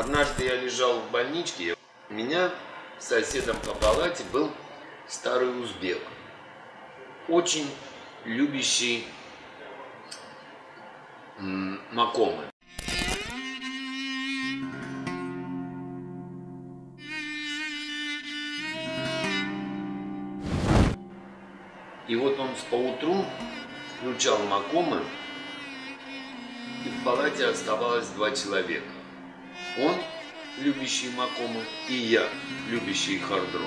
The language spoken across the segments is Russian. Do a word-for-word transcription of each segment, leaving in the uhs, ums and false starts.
Однажды я лежал в больничке, у меня соседом по палате был старый узбек, очень любящий м, макомы. И вот он поутру включал макомы, и в палате оставалось два человека. Он, любящий макомы, и я, любящий хард-рок.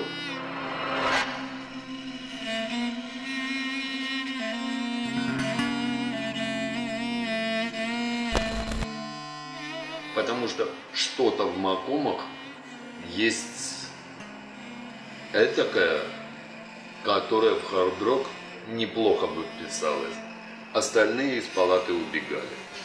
Потому что что-то в макомах есть этакое, которое в хард-рок неплохо бы вписалось. Остальные из палаты убегали.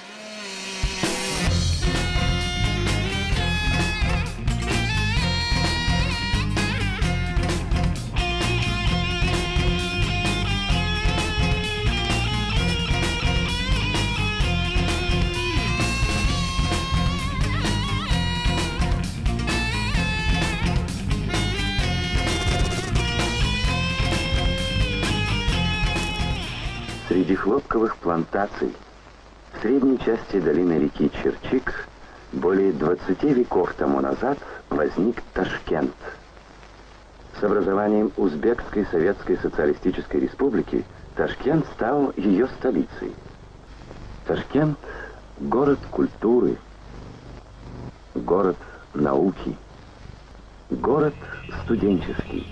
Среди хлопковых плантаций в средней части долины реки Черчик более двадцати веков тому назад возник Ташкент. С образованием Узбекской Советской Социалистической Республики Ташкент стал ее столицей. Ташкент – город культуры, город науки, город студенческий.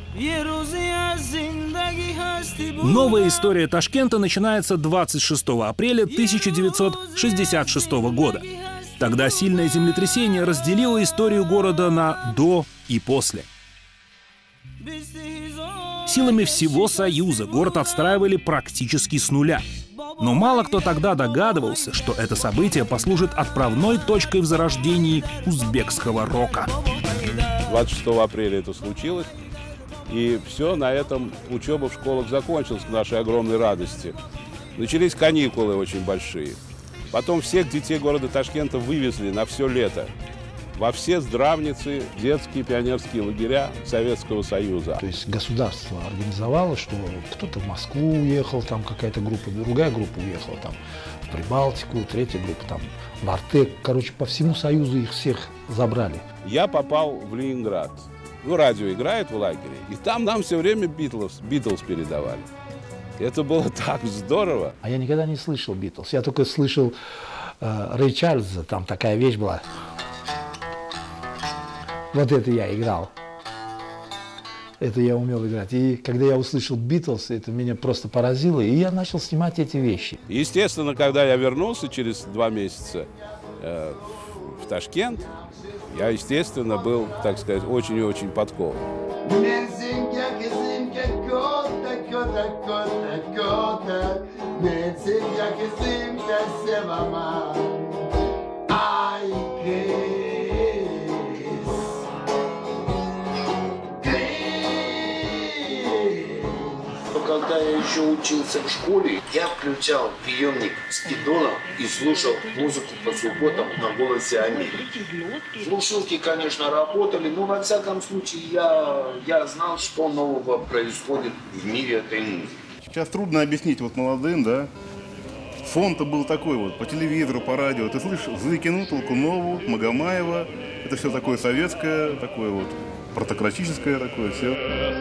Новая история Ташкента начинается двадцать шестого апреля тысяча девятьсот шестьдесят шестого года. Тогда сильное землетрясение разделило историю города на «до» и «после». Силами всего Союза город отстраивали практически с нуля. Но мало кто тогда догадывался, что это событие послужит отправной точкой в зарождении узбекского рока. двадцать шестого апреля это случилось, и все, на этом учеба в школах закончилась, к нашей огромной радости. Начались каникулы очень большие. Потом всех детей города Ташкента вывезли на все лето во все здравницы, детские пионерские лагеря Советского Союза. То есть государство организовало, что кто-то в Москву уехал, там какая-то группа, другая группа уехала там в Прибалтику, третья группа там в Артек. Короче, по всему Союзу их всех забрали. Я попал в Ленинград. Ну, радио играет в лагере, и там нам все время Битлз, Битлз передавали. Это было так здорово. А я никогда не слышал Битлз. Я только слышал э, Рэй Чарльза, там такая вещь была. Вот это я играл. Это я умел играть. И когда я услышал Битлз, это меня просто поразило, и я начал снимать эти вещи. Естественно, когда я вернулся через два месяца э, в Ташкент, я, естественно, был, так сказать, очень и очень подкован. Когда я еще учился в школе, я включал приемник с бидоном и слушал музыку по субботам на «Голосе Америки». Слушалки, конечно, работали, но во всяком случае я, я знал, что нового происходит в мире этой музыки. Сейчас трудно объяснить вот молодым, да? Фон-то был такой вот, по телевизору, по радио. Ты слышишь Зыкину, Толкунову, Магомаева. Это все такое советское, такое вот протократическое такое все.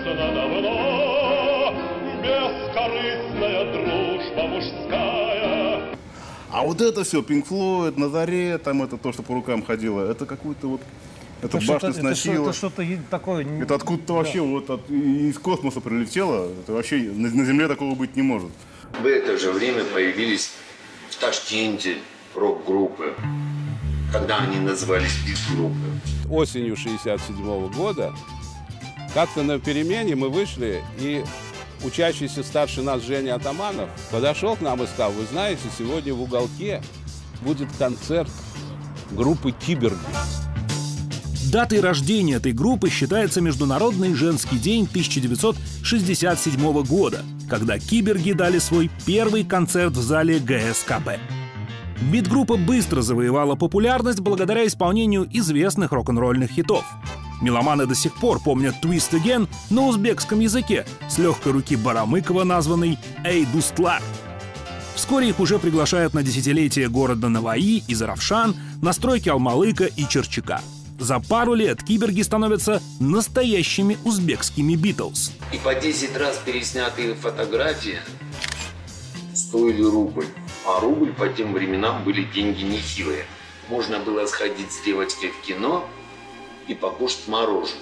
Бескорыстная дружба мужская. А вот это все, Пинк Флойд, Назарет, там это то, что по рукам ходило, это какую-то вот, это, это башня сносила. Это что-то такое... Это откуда-то вообще да. вот от, из космоса прилетело, это вообще на, на Земле такого быть не может. В это же время появились в Ташкенте рок-группы, когда они назывались биг-группы. Осенью шестьдесят седьмого года как-то на перемене мы вышли, и учащийся старше нас Женя Атаманов подошел к нам и сказал: вы знаете, сегодня в уголке будет концерт группы «Киберги». Датой рождения этой группы считается Международный женский день тысяча девятьсот шестьдесят седьмого года, когда «Киберги» дали свой первый концерт в зале гэ эс ка пэ. Бит-группа быстро завоевала популярность благодаря исполнению известных рок-н-ролльных хитов. Меломаны до сих пор помнят «Twist Again» на узбекском языке с легкой руки Барамыкова, названный «Эй, Дустла». Вскоре их уже приглашают на десятилетие города Наваи и Заравшан, на стройки Алмалыка и Черчика. За пару лет киберги становятся настоящими узбекскими Битлз. И по десять раз переснятые фотографии стоили рубль. А рубль по тем временам были деньги нехилые. Можно было сходить с девочкой в кино и покушать мороженое.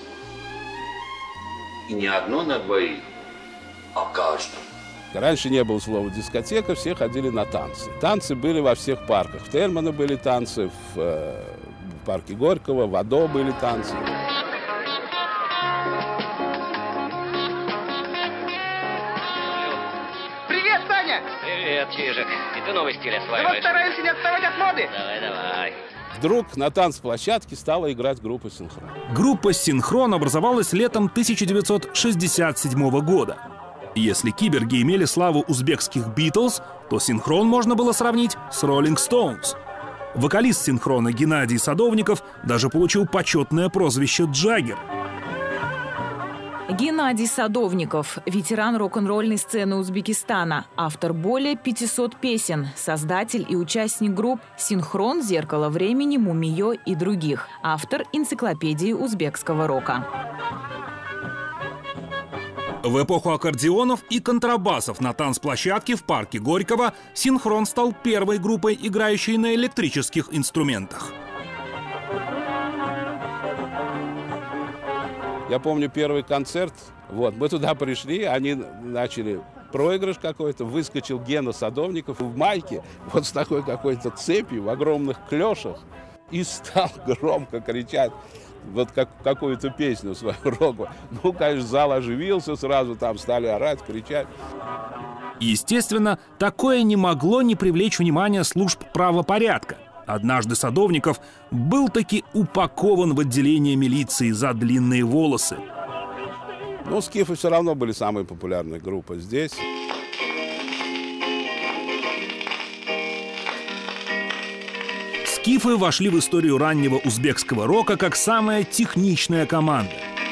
И не одно на двоих, а каждому. Раньше не было слова дискотека, все ходили на танцы. Танцы были во всех парках. В Термоне были танцы, в, э, в парке Горького, в Адо были танцы. Привет, Саня! Привет, Чижик. И ты новый стиль осваиваешь. Мы стараемся не отставать от моды. Давай, давай. Вдруг на танцплощадке стала играть группа «Синхрон». Группа «Синхрон» образовалась летом тысяча девятьсот шестьдесят седьмого года. Если киберги имели славу узбекских «Битлз», то «Синхрон» можно было сравнить с «Роллинг Стоунс». Вокалист «Синхрона» Геннадий Садовников даже получил почетное прозвище «Джаггер». Геннадий Садовников – ветеран рок-н-ролльной сцены Узбекистана, автор более пятисот песен, создатель и участник групп «Синхрон», «Зеркало времени», «Мумиё» и других, автор энциклопедии узбекского рока. В эпоху аккордеонов и контрабасов на танцплощадке в парке Горького «Синхрон» стал первой группой, играющей на электрических инструментах. Я помню первый концерт, вот, мы туда пришли, они начали проигрыш какой-то, выскочил Гена Садовников в майке, вот с такой какой-то цепью, в огромных клешах, и стал громко кричать вот как, какую-то песню свою року. Ну, конечно, зал оживился сразу, там стали орать, кричать. Естественно, такое не могло не привлечь внимание служб правопорядка. Однажды Садовников был таки упакован в отделение милиции за длинные волосы. Но скифы все равно были самой популярной группой здесь. Скифы вошли в историю раннего узбекского рока как самая техничная команда.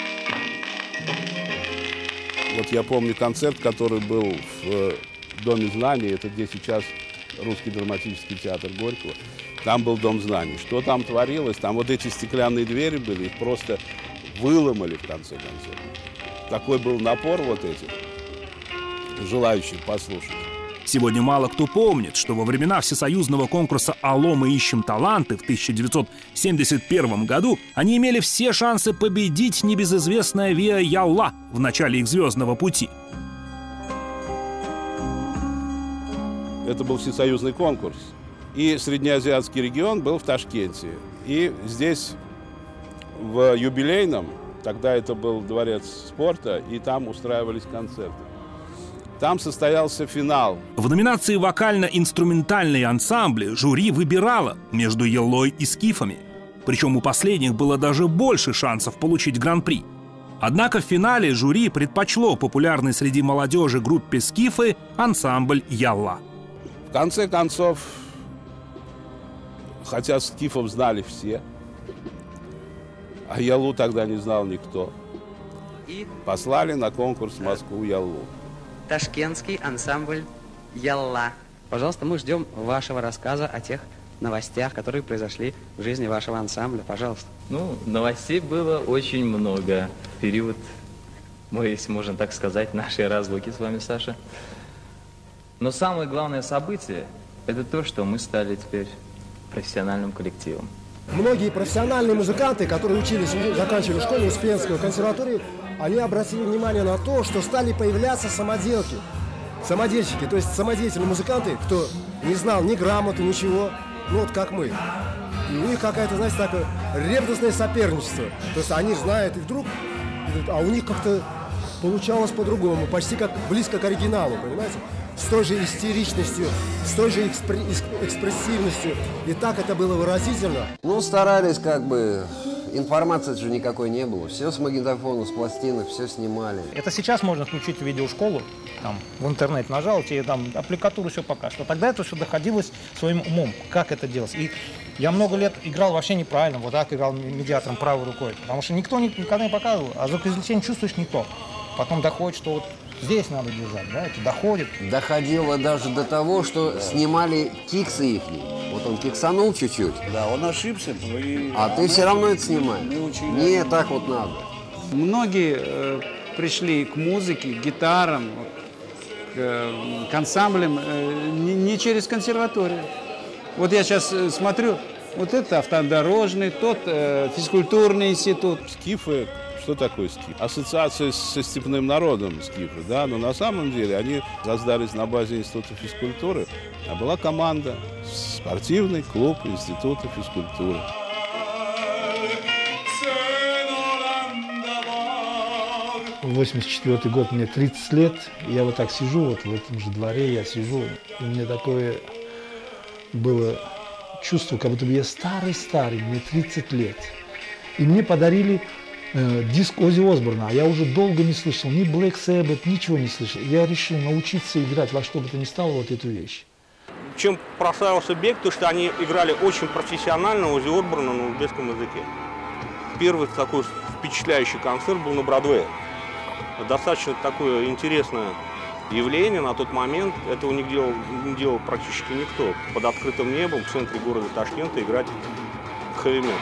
Вот я помню концерт, который был в Доме знаний, это где сейчас Русский драматический театр Горького. Там был Дом знаний. Что там творилось? Там вот эти стеклянные двери были, их просто выломали в конце концов. Такой был напор вот этих желающих послушать. Сегодня мало кто помнит, что во времена всесоюзного конкурса «Алло, мы ищем таланты» в тысяча девятьсот семьдесят первом году они имели все шансы победить небезызвестное Виа Ялла в начале их звездного пути. Это был всесоюзный конкурс. И среднеазиатский регион был в Ташкенте. И здесь, в юбилейном, тогда это был дворец спорта, и там устраивались концерты. Там состоялся финал. В номинации «Вокально-инструментальные ансамбли» жюри выбирало между Яллой и скифами. Причем у последних было даже больше шансов получить гран-при. Однако в финале жюри предпочло популярной среди молодежи группе «Скифы» ансамбль «Ялла». В конце концов, хотя скифов знали все, а Яллу тогда не знал никто, и послали на конкурс в Москву Яллу. Ташкентский ансамбль «Ялла». Пожалуйста, мы ждем вашего рассказа о тех новостях, которые произошли в жизни вашего ансамбля. Пожалуйста. Ну, новостей было очень много. В период, мы, если можно так сказать, нашей разлуки с вами, Саша. Но самое главное событие – это то, что мы стали теперь профессиональным коллективом. Многие профессиональные музыканты, которые учились, заканчивали школу Успенскую консерваторию, они обратили внимание на то, что стали появляться самоделки, самодельщики, то есть самодеятельные музыканты, кто не знал ни грамоты, ничего, ну вот как мы. И у них какая-то, знаете, такое ревностное соперничество. То есть они знают, и вдруг, а у них как-то получалось по-другому, почти как близко к оригиналу, понимаете? С той же истеричностью, с той же экспрессивностью. И так это было выразительно. Ну, старались как бы Информации же никакой не было. Все с магнитофона, с пластинок, все снимали. Это сейчас можно включить видеошколу, там, в интернет нажал, тебе там аппликатуру все покажет. А тогда это все доходилось своим умом, как это делать. И я много лет играл вообще неправильно, вот так играл медиатором правой рукой. Потому что никто никогда не показывал, а звукоизвлечение чувствуешь никто. Потом доходит, что вот здесь надо держать, да, это доходит. Доходило даже до того, что да. снимали киксы их. Вот он киксанул чуть-чуть. Да, он ошибся. И... А ты все равно это снимаешь. Не так вот надо. Многие э, пришли к музыке, к гитарам, к, э, к ансамблям э, не, не через консерваторию. Вот я сейчас э, смотрю, вот это автодорожный, тот э, физкультурный институт. Скифы. Что такое скиф? Ассоциация со степным народом скифы, да, но на самом деле они создались на базе Института физкультуры, а была команда, спортивный клуб Института физкультуры. восемьдесят четвёртый год, мне тридцать лет, я вот так сижу, вот в этом же дворе я сижу, и мне такое было чувство, как будто бы я старый-старый, мне тридцать лет. И мне подарили диск Оззи Осборна, а я уже долго не слышал ни Black Sabbath, ничего не слышал. Я решил научиться играть во что бы то ни стало вот эту вещь. Чем прославился Бек, то что они играли очень профессионально Оззи Осборна на узбекском языке. Первый такой впечатляющий концерт был на Бродвее. Достаточно такое интересное явление на тот момент. Этого не делал, не делал практически никто. Под открытым небом в центре города Ташкента играть хэви-метал.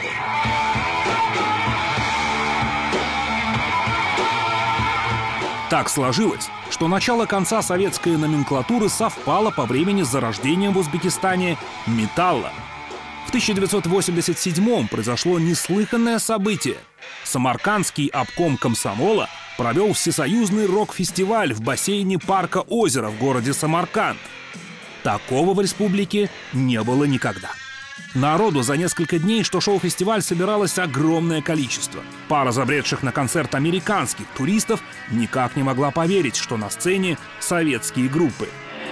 Так сложилось, что начало конца советской номенклатуры совпало по времени с зарождением в Узбекистане металла. В тысяча девятьсот восемьдесят седьмом произошло неслыханное событие. Самаркандский обком комсомола провел всесоюзный рок-фестиваль в бассейне парка «Озеро» в городе Самарканд. Такого в республике не было никогда. Народу за несколько дней, что шел фестиваль, собиралось огромное количество. Пара забредших на концерт американских туристов никак не могла поверить, что на сцене советские группы.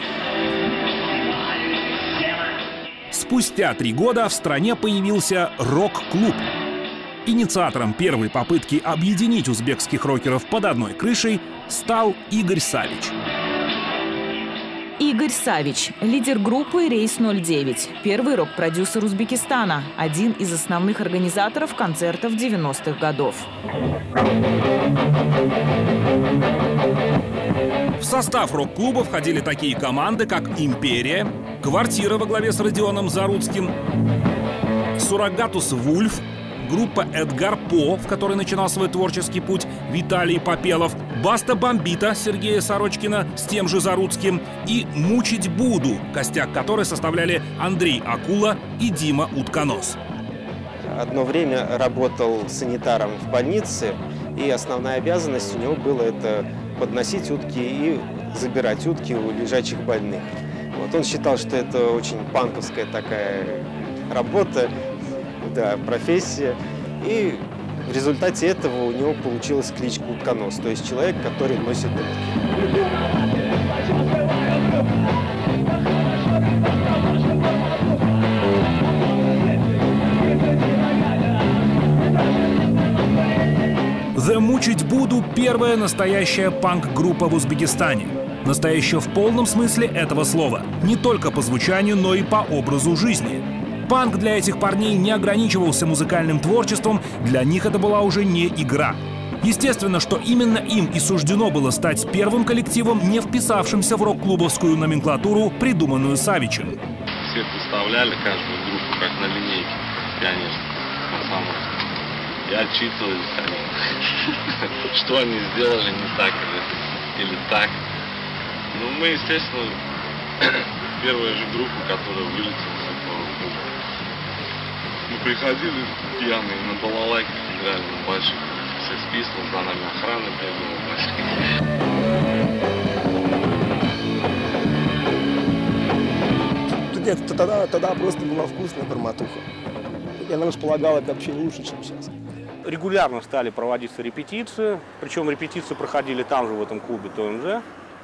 Спустя три года в стране появился рок-клуб. Инициатором первой попытки объединить узбекских рокеров под одной крышей стал Игорь Савич. Игорь Савич – лидер группы «Рейс ноль девять», первый рок-продюсер Узбекистана, один из основных организаторов концертов девяностых годов. В состав рок-клуба входили такие команды, как «Империя», «Квартира» во главе с Родионом Заруцким, «Суррогатус Вульф», группа «Эдгар По», в которой начинал свой творческий путь Виталий Попелов, «Баста Бомбита» Сергея Сорочкина с тем же Заруцким и «Мучить буду», костяк которой составляли Андрей Акула и Дима Утконос. Одно время работал санитаром в больнице, и основная обязанность у него была это подносить утки и забирать утки у лежачих больных. Вот он считал, что это очень панковская такая работа, да, профессия. И в результате этого у него получилась кличка Утконос, то есть человек, который носит утки. «The Мучить буду» — первая настоящая панк-группа в Узбекистане. Настоящая в полном смысле этого слова. Не только по звучанию, но и по образу жизни. Панк для этих парней не ограничивался музыкальным творчеством, для них это была уже не игра. Естественно, что именно им и суждено было стать первым коллективом, не вписавшимся в рок-клубовскую номенклатуру, придуманную Савичем. Все представляли каждую группу как на линейке, конечно, комсомольскую. И отчитывались они, что они сделали не так или, или так. Ну, мы, естественно, первая же группа, которая вылетела с этого клуба. Мы приходили пьяные, на балалайках играли на больших, все списано, за нами охрана бегала. Нет, тогда, тогда просто была вкусная барматуха. И она располагала вообще лучше, чем сейчас. Регулярно стали проводиться репетиции, причем репетиции проходили там же, в этом клубе ТОМЗ.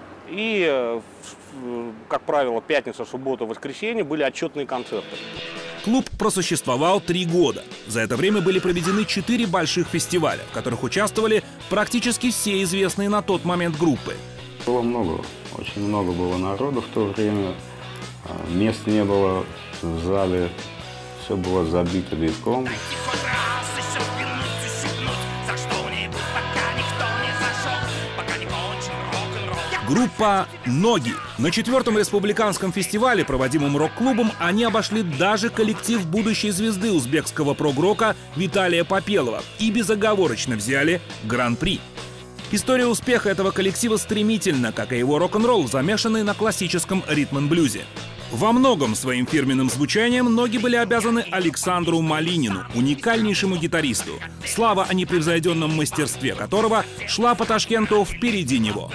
И, как правило, пятница, суббота, воскресенье были отчетные концерты. Клуб просуществовал три года. За это время были проведены четыре больших фестиваля, в которых участвовали практически все известные на тот момент группы. Было много, очень много было народу в то время. Мест не было в зале, все было забито битком. Группа «Ноги». На четвертом республиканском фестивале, проводимом рок-клубом, они обошли даже коллектив будущей звезды узбекского прог-рока Виталия Попелова и безоговорочно взяли гран-при. История успеха этого коллектива стремительна, как и его рок-н-ролл, замешанный на классическом ритм-н-блюзе. Во многом своим фирменным звучанием «Ноги» были обязаны Александру Малинину, уникальнейшему гитаристу, слава о непревзойденном мастерстве которого шла по Ташкенту впереди него.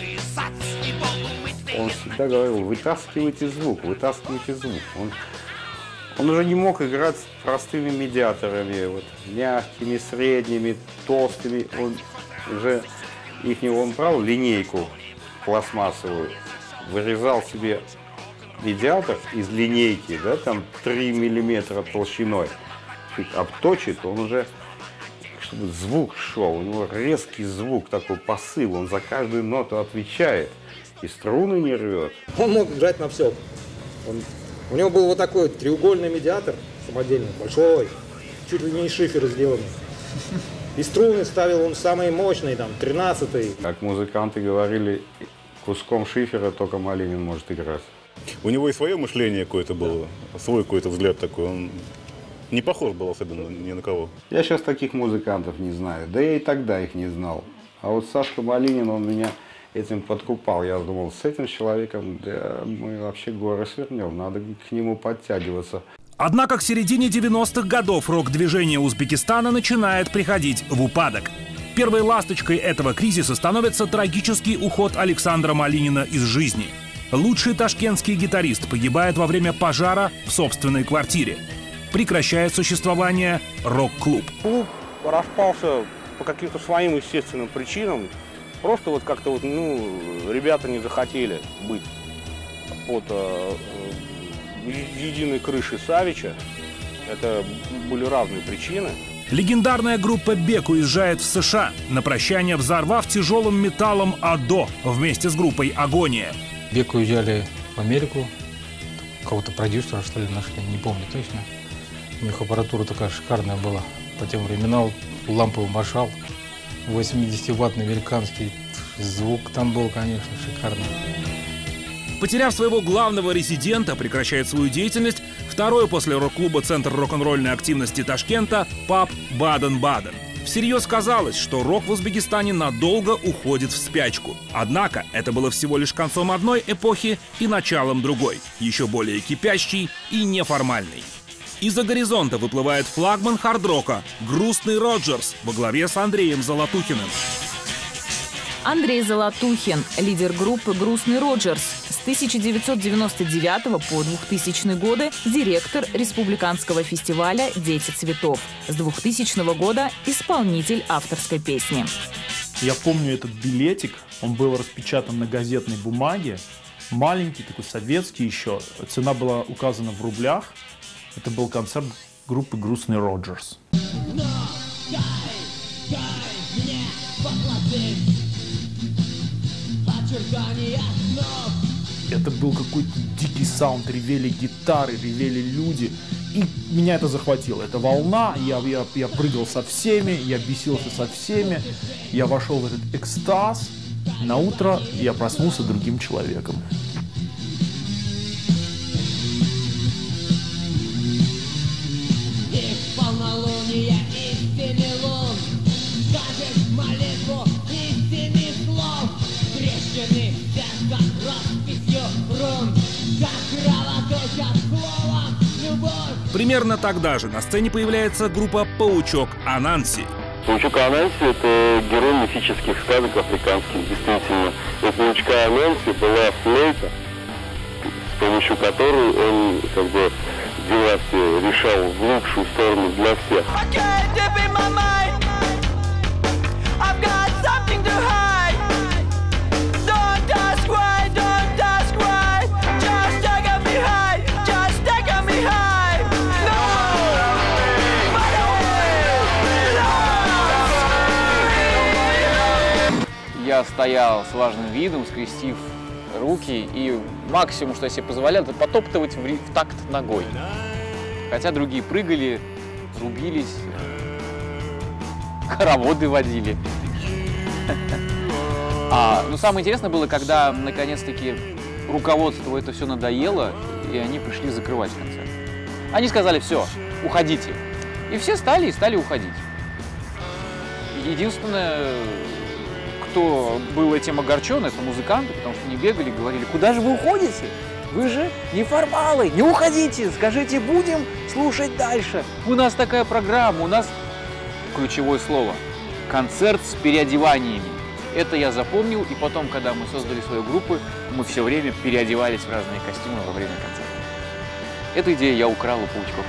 Он всегда говорил: вытаскивайте звук, вытаскивайте звук. Он, он уже не мог играть с простыми медиаторами, вот, мягкими, средними, толстыми. Он уже их, он брал линейку пластмассовую, вырезал себе медиатор из линейки, да, там три миллиметра толщиной, чуть обточит, он уже, чтобы звук шел, у него резкий звук, такой посыл, он за каждую ноту отвечает и струны не рвет. Он мог играть на все. Он, у него был вот такой треугольный медиатор самодельный, большой, чуть ли не из шифера сделанный. И струны ставил он самые мощные, там, тринадцатые. Как музыканты говорили, куском шифера только Малинин может играть. У него и свое мышление какое-то было, свой какой-то взгляд такой. Он не похож был особенно ни на кого. Я сейчас таких музыкантов не знаю, да я и тогда их не знал. А вот Сашка Малинин, он меня этим подкупал. Я думал, с этим человеком, да, мы вообще горы свернем, надо к нему подтягиваться. Однако к середине девяностых годов рок-движение Узбекистана начинает приходить в упадок. Первой ласточкой этого кризиса становится трагический уход Александра Малинина из жизни. Лучший ташкентский гитарист погибает во время пожара в собственной квартире. Прекращает существование рок-клуб. Клуб распался по каким-то своим естественным причинам. Просто вот как-то вот, ну, ребята не захотели быть под э, единой крышей Савича. Это были разные причины. Легендарная группа «Бек» уезжает в США, на прощание взорвав тяжелым металлом «Адо» вместе с группой «Агония». «Бек» уезжали в Америку, кого-то продюсера, что ли, нашли, не помню точно. У них аппаратура такая шикарная была. По тем временам ламповый маршал, восьмидесятиваттный американский, звук там был, конечно, шикарный. Потеряв своего главного резидента, прекращает свою деятельность второй после рок-клуба «Центр рок-н-ролльной активности Ташкента» паб «Баден-Баден». Всерьез казалось, что рок в Узбекистане надолго уходит в спячку. Однако это было всего лишь концом одной эпохи и началом другой, еще более кипящей и неформальной. Из-за горизонта выплывает флагман хард-рока «Грустный Роджерс» во главе с Андреем Золотухиным. Андрей Золотухин, лидер группы «Грустный Роджерс», с тысяча девятьсот девяносто девятого по двухтысячные годы директор республиканского фестиваля «Дети цветов». С двухтысячного года исполнитель авторской песни. Я помню этот билетик, он был распечатан на газетной бумаге, маленький, такой советский еще, цена была указана в рублях. Это был концерт группы «Грустный Роджерс». Это был какой-то дикий саунд, ревели гитары, ревели люди. И меня это захватило. Это волна, я, я, я прыгал со всеми, я бесился со всеми. Я вошел в этот экстаз. На утро я проснулся другим человеком. Примерно тогда же на сцене появляется группа «Паучок Ананси». Паучок Ананси – это герой мифических сказок африканских, действительно. У паучка Ананси была флейта, с помощью которой он, как бы, дела все решал в лучшую сторону для всех. я стоял с важным видом, скрестив руки, и максимум, что я себе позволял, это потоптывать в, в такт ногой. Хотя другие прыгали, рубились, хороводы водили. А, ну, самое интересное было, когда наконец-таки руководству это все надоело, и они пришли закрывать концерт. Они сказали: все, уходите. И все стали и стали уходить. Единственное, кто был этим огорчен, это музыканты, потому что они бегали и говорили: куда же вы уходите? Вы же неформалы, не уходите, скажите, будем слушать дальше. У нас такая программа, у нас ключевое слово – концерт с переодеваниями. Это я запомнил, и потом, когда мы создали свою группу, мы все время переодевались в разные костюмы во время концерта. Эту идею я украл у Паучков.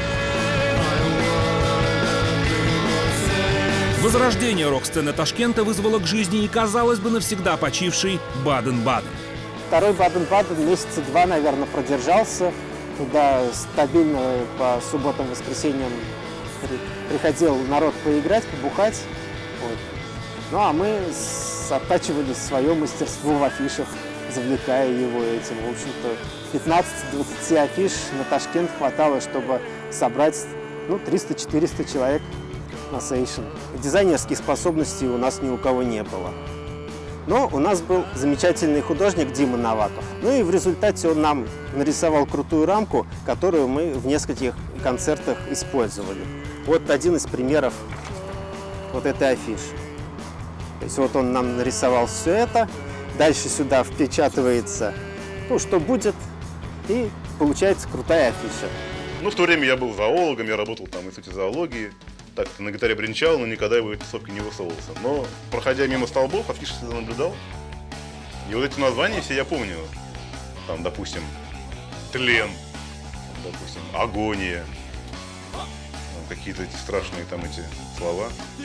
Возрождение рок-сцены Ташкента вызвало к жизни и, казалось бы, навсегда почивший Баден-Баден. Второй Баден-Баден месяца два, наверное, продержался. Туда стабильно по субботам, воскресеньям приходил народ поиграть, побухать. Вот. Ну а мы оттачивали свое мастерство в афишах, завлекая его этим. В общем-то, пятнадцати-двадцати афиш на Ташкент хватало, чтобы собрать ну, триста-четыреста человек на сейшн. Дизайнерских способностей у нас ни у кого не было. Но у нас был замечательный художник Дима Новаков. Ну и в результате он нам нарисовал крутую рамку, которую мы в нескольких концертах использовали. Вот один из примеров вот этой афиши. То есть вот он нам нарисовал все это, дальше сюда впечатывается, ну, что будет, и получается крутая афиша. Ну, в то время я был зоологом, я работал там в институте зоологии. Так, на гитаре бренчал, но никогда его рисовки не высовывался. Но, проходя мимо столбов, афиши всегда наблюдал. И вот эти названия все я помню. Там, допустим, тлен, допустим, агония. Какие-то эти страшные там эти слова.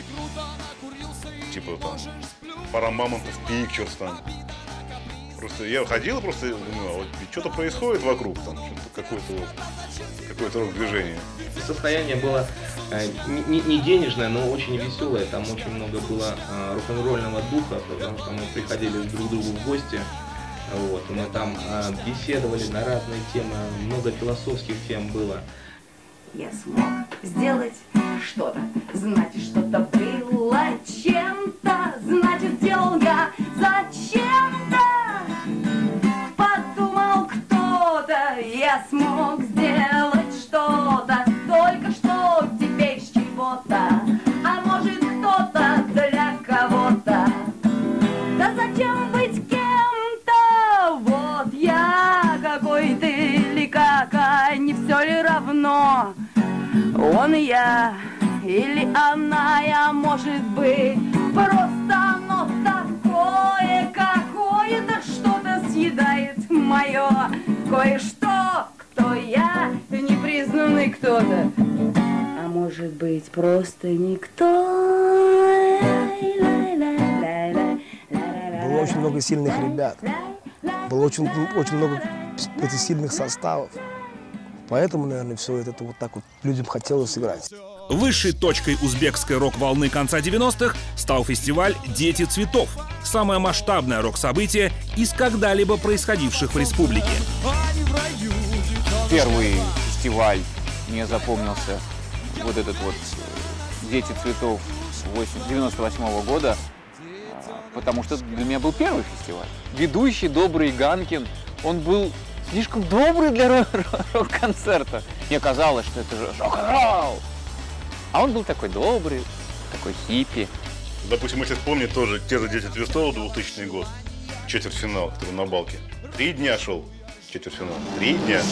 Типа там, пара мамонтов, пикчерс там. Просто я ходил и просто думаю, а вот что-то происходит вокруг, там, какое-то вот, какое-то рок-движение. Состояние было э, не, не денежное, но очень веселое. Там очень много было э, рок-н-ролльного духа, потому что мы приходили друг к другу в гости. Вот, и мы там э, беседовали на разные темы, много философских тем было. Я смог сделать что-то, значит, что-то было чем-то, значит, делал я зачем-то. Подумал кто-то, я смог сделать что-то, только что теперь с чего-то, а может кто-то для кого-то. Да зачем быть кем-то? Вот я какой ты или какая, не все ли равно? Он я или она, я, может быть, просто оно такое, какое-то что-то съедает мое кое-что, кто я, непризнанный кто-то, а может быть, просто никто. Было очень много сильных ребят, было очень, очень много этих сильных составов. Поэтому, наверное, все это вот так вот людям хотелось сыграть. Высшей точкой узбекской рок-волны конца девяностых стал фестиваль «Дети цветов». Самое масштабное рок-событие из когда-либо происходивших в республике. Первый фестиваль мне запомнился, вот этот вот «Дети цветов» девяносто восьмого года, потому что для меня был первый фестиваль. Ведущий добрый Ганкин, он был слишком добрый для рок-концерта. Мне казалось, что это же рок-н-ролл. А он был такой добрый, такой хиппи. Допустим, если вспомнить тоже те же «Дети цветов», двухтысячный год, четвертьфинал, который на Балке. Три дня шел четвертьфинал. Три дня.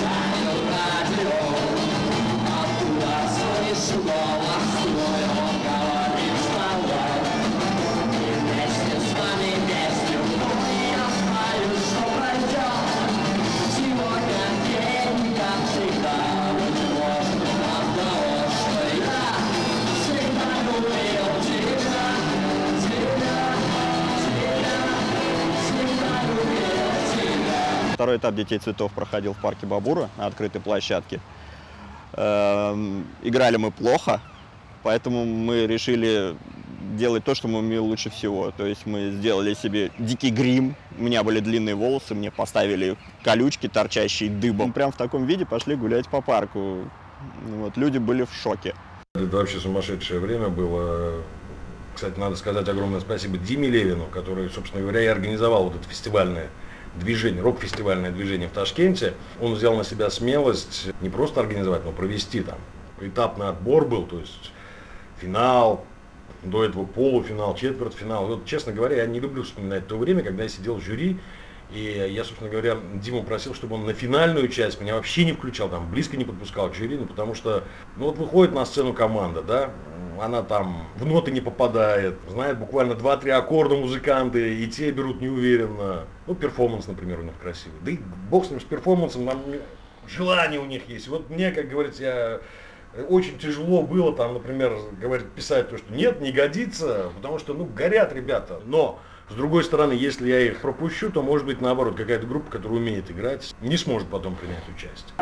Второй этап «Детей цветов» проходил в парке Бабура на открытой площадке. Эм, играли мы плохо, поэтому мы решили делать то, что мы умели лучше всего. То есть мы сделали себе дикий грим, у меня были длинные волосы, мне поставили колючки, торчащие дыбом. Прям в таком виде пошли гулять по парку. Вот, люди были в шоке. Это вообще сумасшедшее время было. Кстати, надо сказать огромное спасибо Диме Левину, который, собственно говоря, и организовал вот это фестивальное движение, рок-фестивальное движение в Ташкенте. Он взял на себя смелость не просто организовать, но провести там. Этапный отбор был, то есть финал, до этого полуфинал, четвертьфинал. Вот, честно говоря, я не люблю вспоминать то время, когда я сидел в жюри, и я, собственно говоря, Диму просил, чтобы он на финальную часть меня вообще не включал, там, близко не подпускал к жюри, ну, потому что, ну, вот выходит на сцену команда, да, она там в ноты не попадает, знает буквально два-три аккорда музыканты, и те берут неуверенно. Ну, перформанс, например, у них красивый. Да и бог с ним, с перформансом, нам желание у них есть. Вот мне, как говорится, я... Очень тяжело было там, например, говорить, писать то, что нет, не годится, потому что, ну, горят ребята. Но, с другой стороны, если я их пропущу, то, может быть, наоборот, какая-то группа, которая умеет играть, не сможет потом принять участие.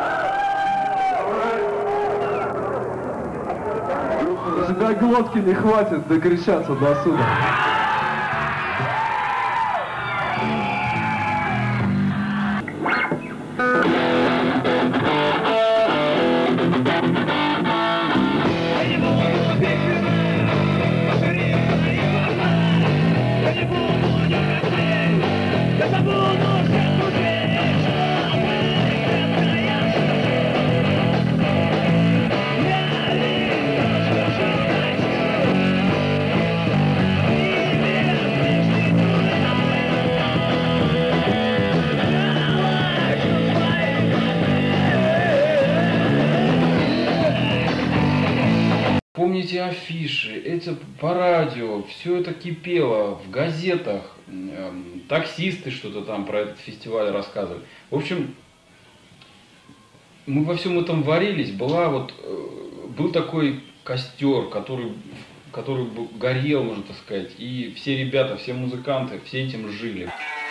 У тебя глотки не хватит докричаться до суда. Помните афиши, это по радио, все это кипело в газетах, э, таксисты что-то там про этот фестиваль рассказывали. В общем, мы во всем этом варились, была вот, э, был такой костер, который, который горел, можно так сказать, и все ребята, все музыканты, все этим жили.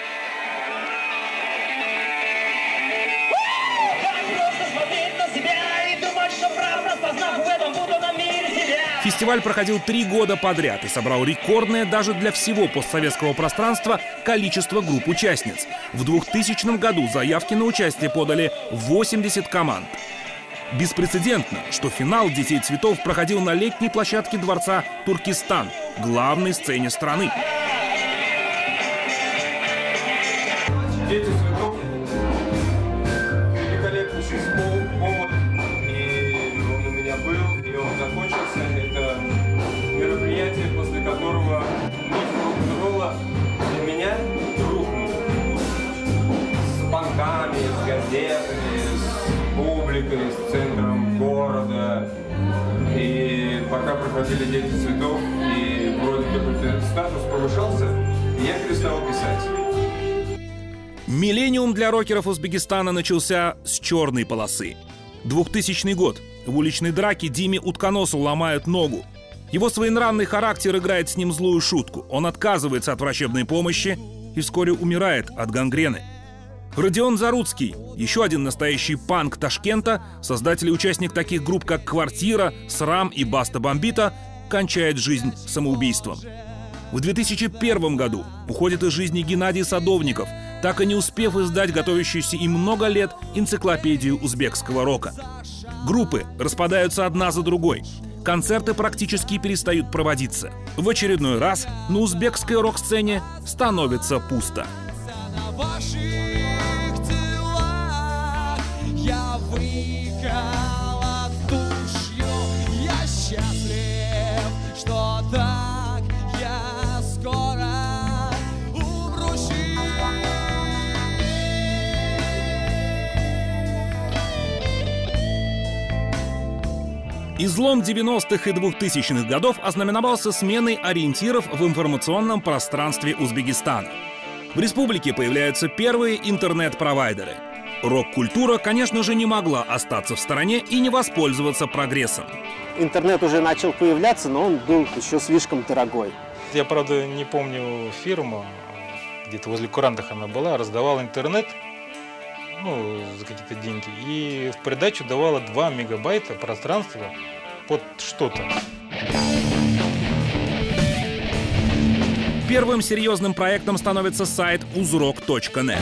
Фестиваль проходил три года подряд и собрал рекордное даже для всего постсоветского пространства количество групп участниц. В двухтысячном году заявки на участие подали восемьдесят команд. Беспрецедентно, что финал «Детей цветов» проходил на летней площадке дворца Туркестан, главной сцене страны. «Дети цветов» — великолепнейший повод, и он у меня был, и он закончился. Это мероприятие, после которого миф рок-н-ролла для меня рухнул. С банками, с газетами, с публикой, с центром города. И пока проходили «Дети цветов», и вроде какой-то статус повышался, я перестал писать. Миллениум для рокеров Узбекистана начался с черной полосы. двухтысячный год. В уличной драке Диме Утконосу ломают ногу. Его своенравный характер играет с ним злую шутку. Он отказывается от врачебной помощи и вскоре умирает от гангрены. Родион Заруцкий, еще один настоящий панк Ташкента, создатель и участник таких групп, как «Квартира», «Срам» и «Баста Бомбита», кончает жизнь самоубийством. В две тысячи первом году уходит из жизни Геннадий Садовников, так и не успев издать готовящуюся им много лет энциклопедию узбекского рока. Группы распадаются одна за другой. Концерты практически перестают проводиться. В очередной раз на узбекской рок-сцене становится пусто. Я выкала душью, я счастлив, что так я скоро умру. Излом девяностых и двухтысячных годов ознаменовался сменой ориентиров в информационном пространстве Узбекистана. В республике появляются первые интернет-провайдеры. Рок-культура, конечно же, не могла остаться в стороне и не воспользоваться прогрессом. Интернет уже начал появляться, но он был еще слишком дорогой. Я, правда, не помню фирму, где-то возле Курантах она была, раздавала интернет, ну, за какие-то деньги, и в придачу давала два мегабайта пространства под что-то. Первым серьезным проектом становится сайт узрок точка нет.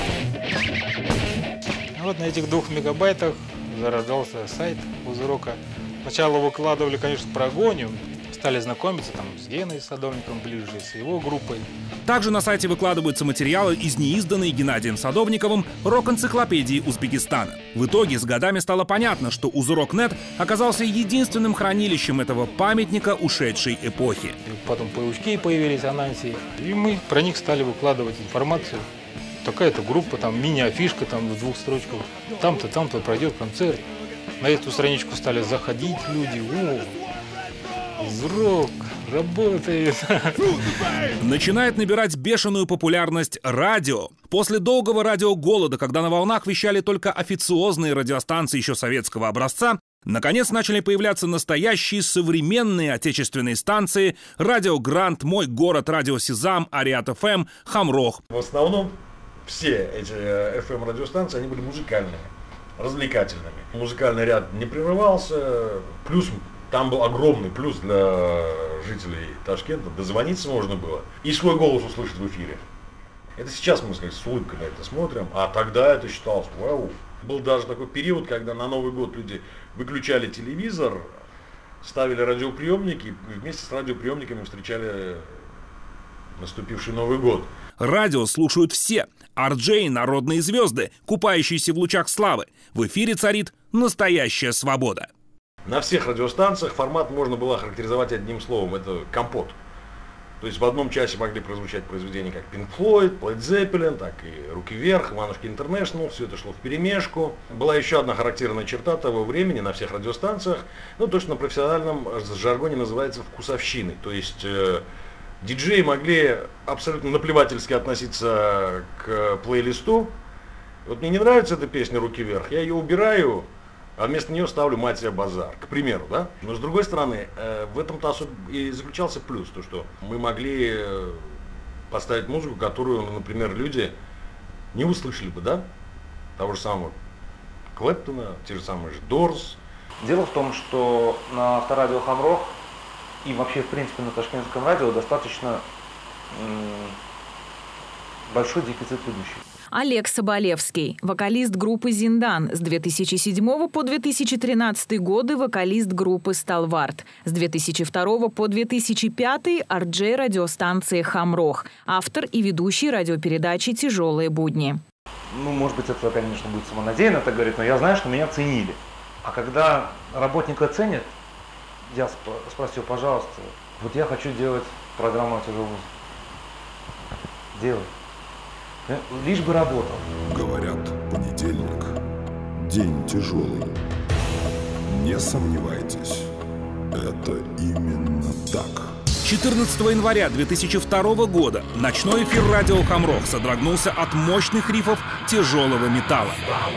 Вот на этих двух мегабайтах зарождался сайт Узрока. Сначала выкладывали, конечно, про Агонию. Стали знакомиться там с Геной Садовником ближе, с его группой. Также на сайте выкладываются материалы из неизданной Геннадием Садовниковым рок-энциклопедии Узбекистана. В итоге с годами стало понятно, что Узрок точка нет оказался единственным хранилищем этого памятника ушедшей эпохи. И потом паучки появились, Анансии, и мы про них стали выкладывать информацию. Такая-то группа, там мини-афишка там в двух строчках, там-то, там-то пройдет концерт. На эту страничку стали заходить люди. О, Узрок работает. Начинает набирать бешеную популярность радио. После долгого радиоголода, когда на волнах вещали только официозные радиостанции еще советского образца, наконец начали появляться настоящие современные отечественные станции: Радио Грант, Мой город, Радио Сезам, Ариат эф эм, Хамрох. В основном все эти эф эм-радиостанции, они были музыкальными, развлекательными. Музыкальный ряд не прерывался, плюс там был огромный плюс для жителей Ташкента. Дозвониться можно было и свой голос услышать в эфире. Это сейчас мы, сказать, с улыбкой на это смотрим, а тогда это считалось вау. Был даже такой период, когда на Новый год люди выключали телевизор, ставили радиоприемники и вместе с радиоприемниками встречали наступивший Новый год. Радио слушают все. Ар-джеи — народные звезды, купающиеся в лучах славы. В эфире царит настоящая свобода. На всех радиостанциях формат можно было охарактеризовать одним словом – это компот. То есть в одном часе могли прозвучать произведения как Pink Floyd, Led Zeppelin, так и Руки вверх, Иванушки Интернешнл, все это шло вперемешку. Была еще одна характерная черта того времени на всех радиостанциях, ну то, что на профессиональном жаргоне называется вкусовщиной. То есть э, диджеи могли абсолютно наплевательски относиться к плейлисту. Вот мне не нравится эта песня «Руки вверх», я ее убираю, а вместо нее ставлю «Матья Базар», к примеру, да? Но с другой стороны, в этом-то и заключался плюс, то что мы могли поставить музыку, которую, например, люди не услышали бы, да? Того же самого Клэптона, те же самые же Дорс. Дело в том, что на авторадио Хамрох и вообще, в принципе, на ташкентском радио достаточно большой дефицит ведущих. Олег Соболевский, вокалист группы «Зиндан». С две тысячи седьмого по две тысячи тринадцатый годы вокалист группы «Сталвард». С две тысячи второго по две тысячи пятый ар-джей радиостанции «Хамрох». Автор и ведущий радиопередачи «Тяжелые будни». Ну, может быть, это, конечно, будет самонадеянно так говорить, но я знаю, что меня ценили. А когда работника ценят, я сп- спросил, пожалуйста, вот я хочу делать программу о тяжелой музыке. Делай. Лишь бы работал. Говорят, понедельник – день тяжелый. Не сомневайтесь, это именно так. четырнадцатого января две тысячи второго года ночной эфир радио Хамрох содрогнулся от мощных рифов тяжелого металла.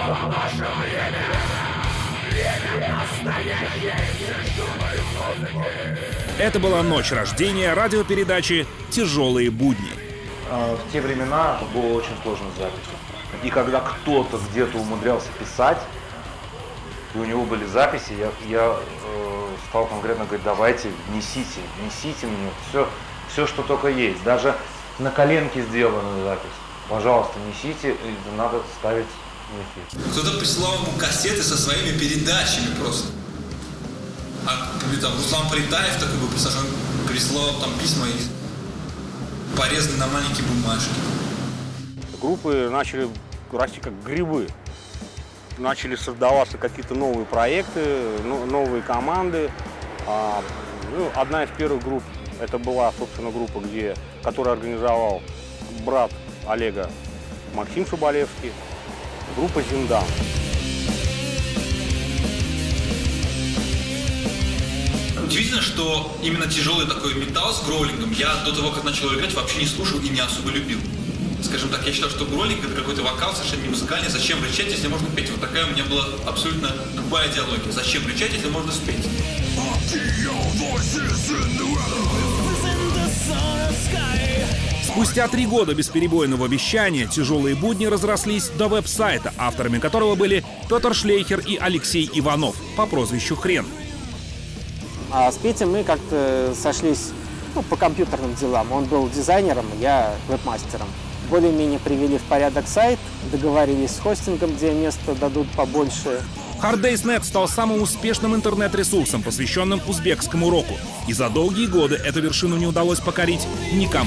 Это была ночь рождения радиопередачи «Тяжелые будни». В те времена было очень сложно с записью. И когда кто-то где-то умудрялся писать, и у него были записи, я, я э, стал конкретно говорить, давайте, несите, несите мне все, все, что только есть. Даже на коленке сделанную запись. Пожалуйста, несите, и надо ставить в эфир. Кто-то присылал ему кассеты со своими передачами просто. А там Руслан Полетаев такой был персонаж, он присылал там письма и порезаны на маленькие бумажки. Группы начали расти как грибы. Начали создаваться какие-то новые проекты, новые команды. Ну, одна из первых групп, это была, собственно, группа, где, которую организовал брат Олега Максим Соболевский, группа «Зиндан». Удивительно, что именно тяжелый такой металл с гроулингом я до того, как начал играть, вообще не слушал и не особо любил. Скажем так, я считал, что гроулинг — это какой-то вокал совершенно не музыкальный. Зачем рычать, если можно петь? Вот такая у меня была абсолютно тупая идеология. Зачем рычать, если можно спеть? Спустя три года бесперебойного вещания «Тяжелые будни» разрослись до веб-сайта, авторами которого были Петр Шлейхер и Алексей Иванов по прозвищу Хрен. А с Петей мы как-то сошлись ну, по компьютерным делам. Он был дизайнером, я веб-мастером. Более-менее привели в порядок сайт, договорились с хостингом, где место дадут побольше. Hard Days точка нет стал самым успешным интернет-ресурсом, посвященным узбекскому року. И за долгие годы эту вершину не удалось покорить никому.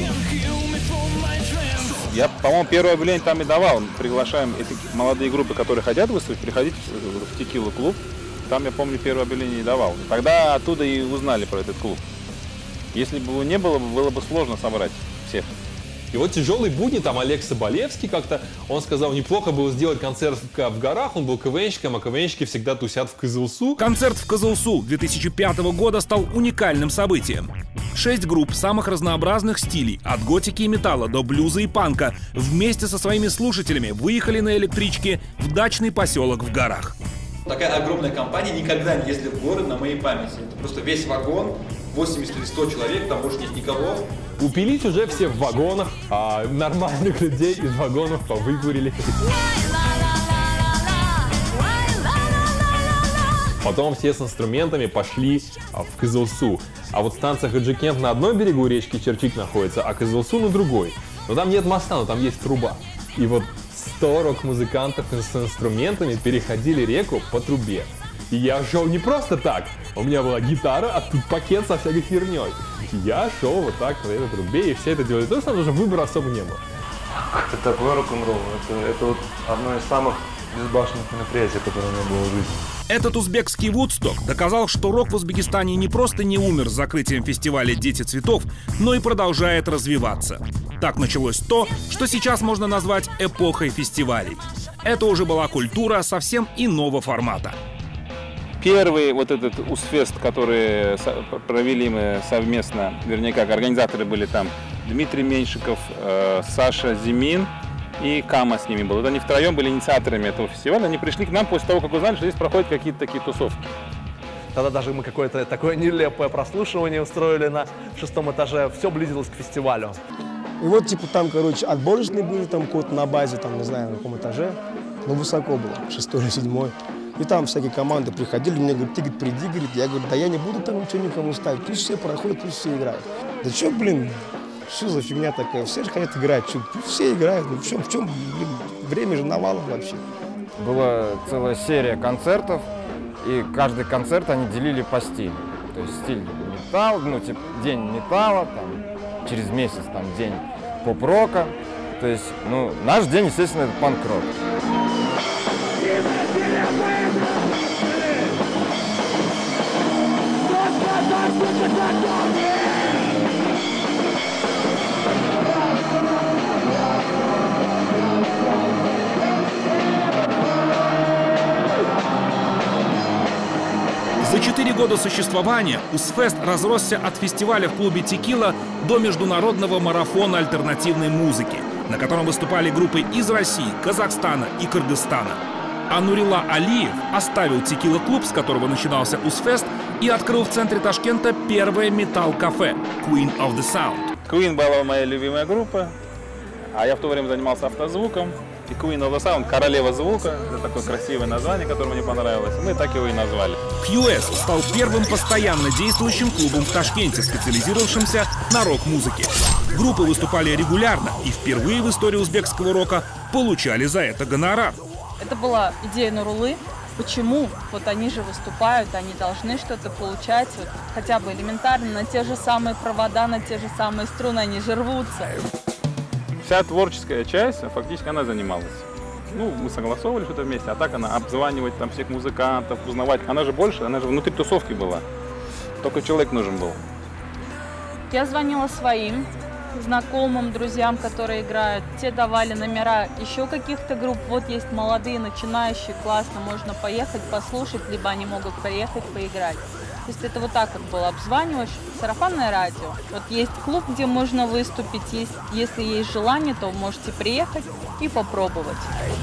Я, по-моему, первое объявление там и давал. Приглашаем эти молодые группы, которые хотят выступить, приходить в Текила клуб. Там, я помню, первое объявление и давал. Тогда оттуда и узнали про этот клуб. Если бы его не было, было бы сложно собрать всех. И вот «Тяжелые будни», там Олег Соболевский как-то, он сказал, неплохо было сделать концерт в горах, он был КВНщиком, а КВНщики всегда тусят в Кызылсу. Концерт в Кызылсу две тысячи пятого года стал уникальным событием. Шесть групп самых разнообразных стилей, от готики и металла до блюза и панка, вместе со своими слушателями выехали на электричке в дачный поселок в горах. Такая огромная компания никогда не ездила в город на моей памяти. Это просто весь вагон, восемьдесят или сто человек, там больше нет никого. Упилить уже все в вагонах, а нормальных людей из вагонов повыкурили. Потом все с инструментами пошли в Кызылсу. А вот станция Хаджикент на одной берегу речки Черчик находится, а Кызылсу на другой. Но там нет моста, но там есть труба. И вот сто рок-музыкантов с инструментами переходили реку по трубе. И я шел не просто так. У меня была гитара, а тут пакет со всякой херней. Я шел вот так по этой трубе, и все это делали. То есть там уже выбора особо не было. Это такой рок-н-ролл. Это, это вот одно из самых безбашенных мероприятий, которое у меня было в жизни. Этот узбекский Вудсток доказал, что рок в Узбекистане не просто не умер с закрытием фестиваля «Дети цветов», но и продолжает развиваться. Так началось то, что сейчас можно назвать эпохой фестивалей. Это уже была культура совсем иного формата. Первый вот этот Узфест, который провели мы совместно, вернее как, организаторы были там Дмитрий Меньшиков, Саша Зимин и Кама с ними был. Вот они втроем были инициаторами этого фестиваля. Они пришли к нам после того, как узнали, что здесь проходят какие-то такие тусовки. Тогда даже мы какое-то такое нелепое прослушивание устроили на шестом этаже. Все близилось к фестивалю. И вот, типа, там, короче, отборочные были, там, кот на базе, там, не знаю, на каком этаже. Но высоко было, шестой или седьмой. И там всякие команды приходили, мне говорят, ты, говорит, приди, говорит. Я говорю, да я не буду там ничего никому ставить. Пусть все проходят, пусть все играют. Да что, блин, что за фигня такая? Все же хотят играть, что, все играют. Ну в чем, в чем, блин, время же навалом вообще. Была целая серия концертов, и каждый концерт они делили по стилю. То есть стиль металл, ну, типа, день металла, там, через месяц, там, день поп-рока. То есть, ну, наш день, естественно, это панк-рок. За четыре года существования Узфест разросся от фестиваля в клубе «Текила» до международного марафона альтернативной музыки, на котором выступали группы из России, Казахстана и Кыргызстана. А Нурилла Алиев оставил «Текила-клуб», с которого начинался Узфест, и открыл в центре Ташкента первое металл-кафе «Queen of the Sound». Queen была моя любимая группа, а я в то время занимался автозвуком. И Queen of the Sound, королева звука, это такое красивое название, которое мне понравилось. Мы так его и назвали. кью эс стал первым постоянно действующим клубом в Ташкенте, специализировавшимся на рок-музыке. Группы выступали регулярно и впервые в истории узбекского рока получали за это гонорар. Это была идея Нуруллы. Почему? Вот они же выступают, они должны что-то получать, вот, хотя бы элементарно, на те же самые провода, на те же самые струны, они же рвутся. Вся творческая часть, фактически, она занималась. Ну, мы согласовывали что-то вместе, а так она обзванивать там всех музыкантов, узнавать. Она же больше, она же внутри тусовки была. Только человек нужен был. Я звонила своим знакомым, друзьям, которые играют. Те давали номера еще каких-то групп. Вот есть молодые, начинающие, классно, можно поехать, послушать, либо они могут приехать, поиграть. То есть это вот так вот было. Обзваниваешь, сарафанное радио. Вот есть клуб, где можно выступить. Есть, если есть желание, то можете приехать и попробовать.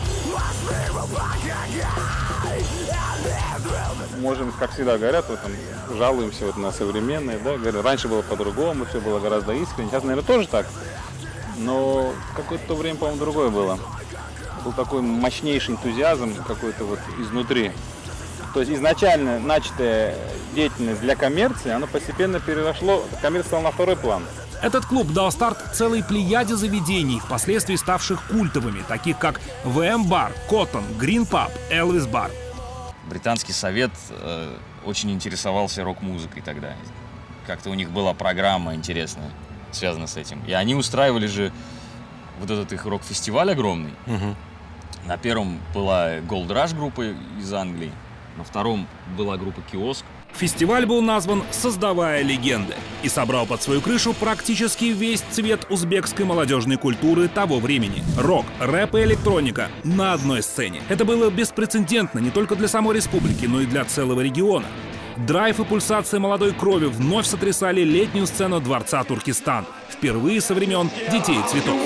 Можем, как всегда говорят, вот, там, жалуемся вот на современное. Да? Говорят, раньше было по-другому, все было гораздо искренне. Сейчас, наверное, тоже так. Но какое-то время, по-моему, другое было. Был такой мощнейший энтузиазм какой-то вот изнутри. То есть изначально начатая деятельность для коммерции, она постепенно перерошло, коммерция стала на второй план. Этот клуб дал старт целой плеяде заведений, впоследствии ставших культовыми, таких как вэ эм-бар, Коттон, Грин Паб, Элвис Бар. Британский совет э, очень интересовался рок-музыкой тогда. Как-то у них была программа интересная, связанная с этим. И они устраивали же вот этот их рок-фестиваль огромный. Угу. На первом была Gold Rush группа из Англии, на втором была группа Киоск. Фестиваль был назван «Создавая легенды» и собрал под свою крышу практически весь цвет узбекской молодежной культуры того времени. Рок, рэп и электроника на одной сцене. Это было беспрецедентно не только для самой республики, но и для целого региона. Драйв и пульсация молодой крови вновь сотрясали летнюю сцену дворца Туркестан. Впервые со времен «Детей и цветов».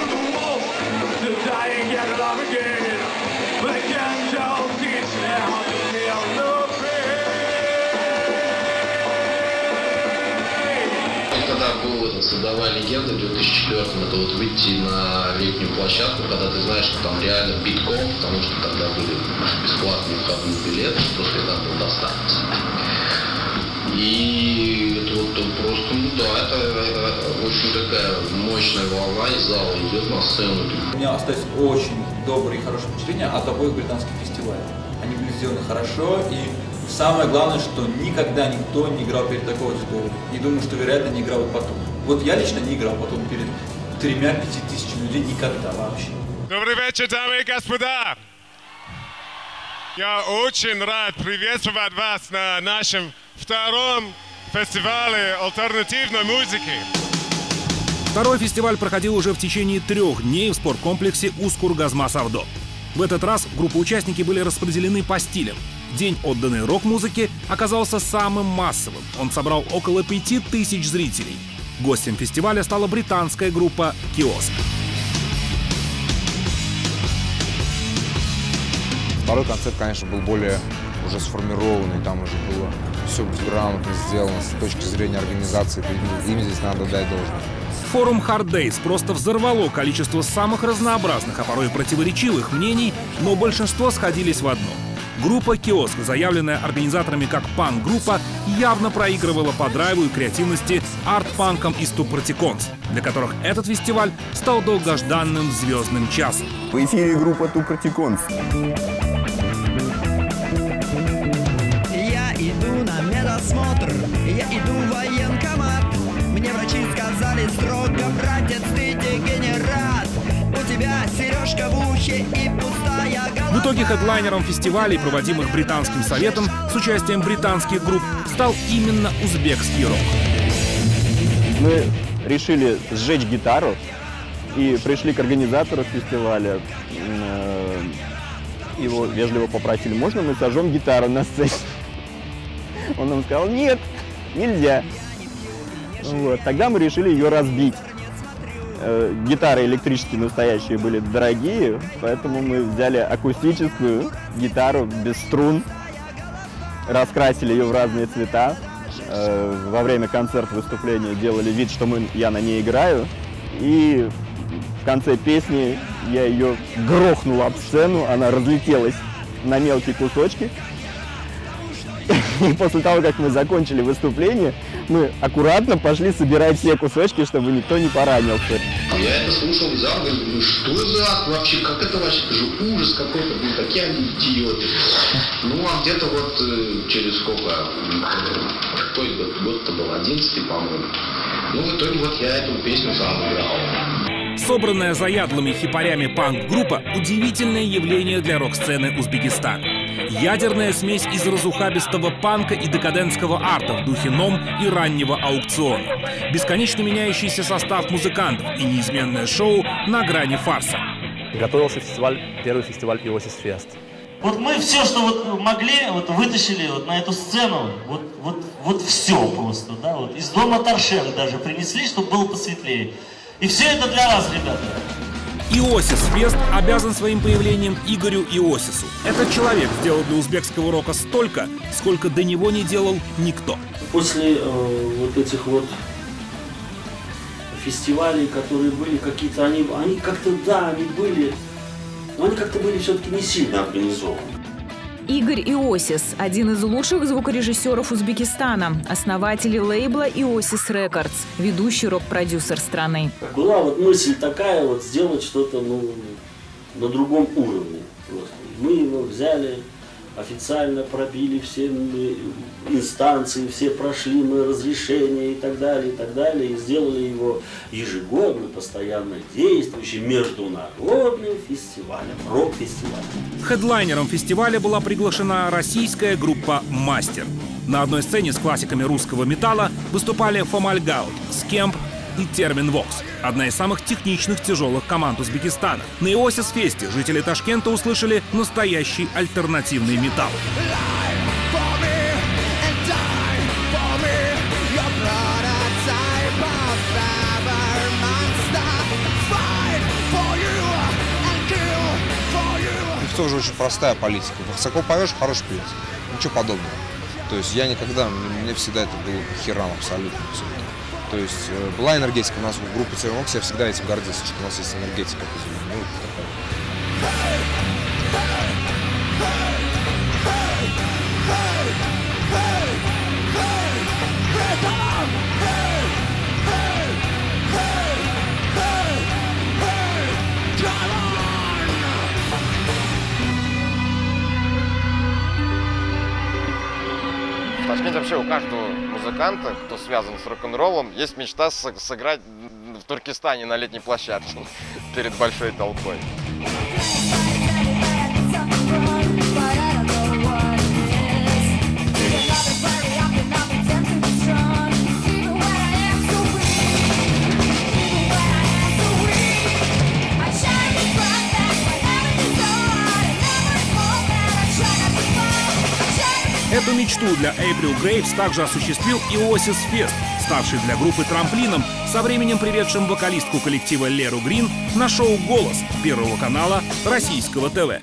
Когда был этот «Создавая легенды» в две тысячи четвёртом, это вот выйти на летнюю площадку, когда ты знаешь, что там реально битком, потому что тогда были бесплатные входные билеты, просто их надо было достать. И это вот просто, ну да, это, это, это очень такая мощная волна из зала идет на сцену. У меня остались очень добрые и хорошие впечатления от обоих британских фестивалей. Они были сделаны хорошо, и самое главное, что никогда никто не играл перед такой аудиторией. И думаю, что, вероятно, не играл и потом. Вот я лично не играл потом перед тремя-пяти тысячами людей никогда вообще. Добрый вечер, дамы и господа! Я очень рад приветствовать вас на нашем втором фестивале альтернативной музыки. Второй фестиваль проходил уже в течение трех дней в спорткомплексе Ускур-Газмас-Авдо. В этот раз группы-участники были распределены по стилям. День, отданный рок-музыке, оказался самым массовым. Он собрал около пяти тысяч зрителей. Гостем фестиваля стала британская группа «Киоск». Второй концерт, конечно, был более уже сформированный, там уже было все грамотно сделано с точки зрения организации, им здесь надо дать должное. Форум Hard Days просто взорвало количество самых разнообразных, а порой противоречивых мнений, но большинство сходились в одном. Группа «Киоск», заявленная организаторами как панк-группа, явно проигрывала по драйву и креативности арт-панкам из Тупратиконс, для которых этот фестиваль стал долгожданным звездным часом. В эфире группа Тупратиконс. Я иду на медосмотр, я иду в военкомат. Мне врачи сказали строго: братец, ты дегенерат. У тебя сережка в ухе и пустая голова. В итоге хедлайнером фестивалей, проводимых британским советом с участием британских групп, стал именно узбекский рок. Мы решили сжечь гитару и пришли к организатору фестиваля. Его вежливо попросили: можно мы сожжем гитару на сцене? Он нам сказал: нет, нельзя. Вот. Тогда мы решили ее разбить. Гитары электрические настоящие были дорогие, поэтому мы взяли акустическую гитару без струн, раскрасили ее в разные цвета. Во время концерта выступления делали вид, что мы, я на ней играю. И в конце песни я ее грохнул об сцену, она разлетелась на мелкие кусочки. И после того, как мы закончили выступление, мы аккуратно пошли собирать все кусочки, чтобы никто не поранился. Я это слушал в зал, говорю, ну что за ад вообще, как это вообще, это же ужас какой-то, ну такие они идиоты. Ну а где-то вот через сколько, какой год, год-то был, одиннадцатый, по-моему. Ну в итоге вот я эту песню сам играл. Собранная заядлыми хипарями панк-группа – удивительное явление для рок-сцены Узбекистана. Ядерная смесь из разухабистого панка и декадентского арта в духе ном и раннего аукциона. Бесконечно меняющийся состав музыкантов и неизменное шоу на грани фарса. Готовился фестиваль, первый фестиваль Иосис Фест. Вот мы все, что вот могли, вот вытащили вот на эту сцену, вот, вот, вот все просто, да, вот из дома Торшер даже принесли, чтобы было посветлее. И все это для вас, ребята. Иосис Фест обязан своим появлением Игорю Иосису. Этот человек сделал для узбекского рока столько, сколько до него не делал никто. После э, вот этих вот фестивалей, которые были, какие-то они, они как-то, да, они были, но они как-то были все-таки не сильно организованы. Игорь Иосис – один из лучших звукорежиссеров Узбекистана, основатель лейбла Iosys Records, ведущий рок-продюсер страны. Была вот мысль такая, вот сделать что-то ну, на другом уровне. Просто. Мы его взяли, официально пробили все инстанции, все прошли мы разрешения и так далее, и так далее, и сделали его ежегодно, постоянно действующим международным фестивалем, рок-фестивалем. Хедлайнером фестиваля была приглашена российская группа «Мастер». На одной сцене с классиками русского металла выступали Фомальгаут, Скемп и Термин Вокс, одна из самых техничных тяжелых команд Узбекистана. На Iosys Фесте жители Ташкента услышали настоящий альтернативный металл. Это тоже очень простая политика. Высоко поешь, хороший певец. Ничего подобного. То есть я никогда, мне всегда это было херам абсолютно. То есть э, была энергетика у нас в группе Термин Вокс, я всегда этим гордился, что у нас есть энергетика. Ну, В Ташкенте вообще у каждого музыканта, кто связан с рок-н-роллом, есть мечта сыграть в Туркестане на летней площадке перед большой толпой. Эту мечту для April Graves также осуществил Iosys Fest, ставший для группы трамплином, со временем приведшим вокалистку коллектива Леру Грин на шоу «Голос» Первого канала российского ТВ.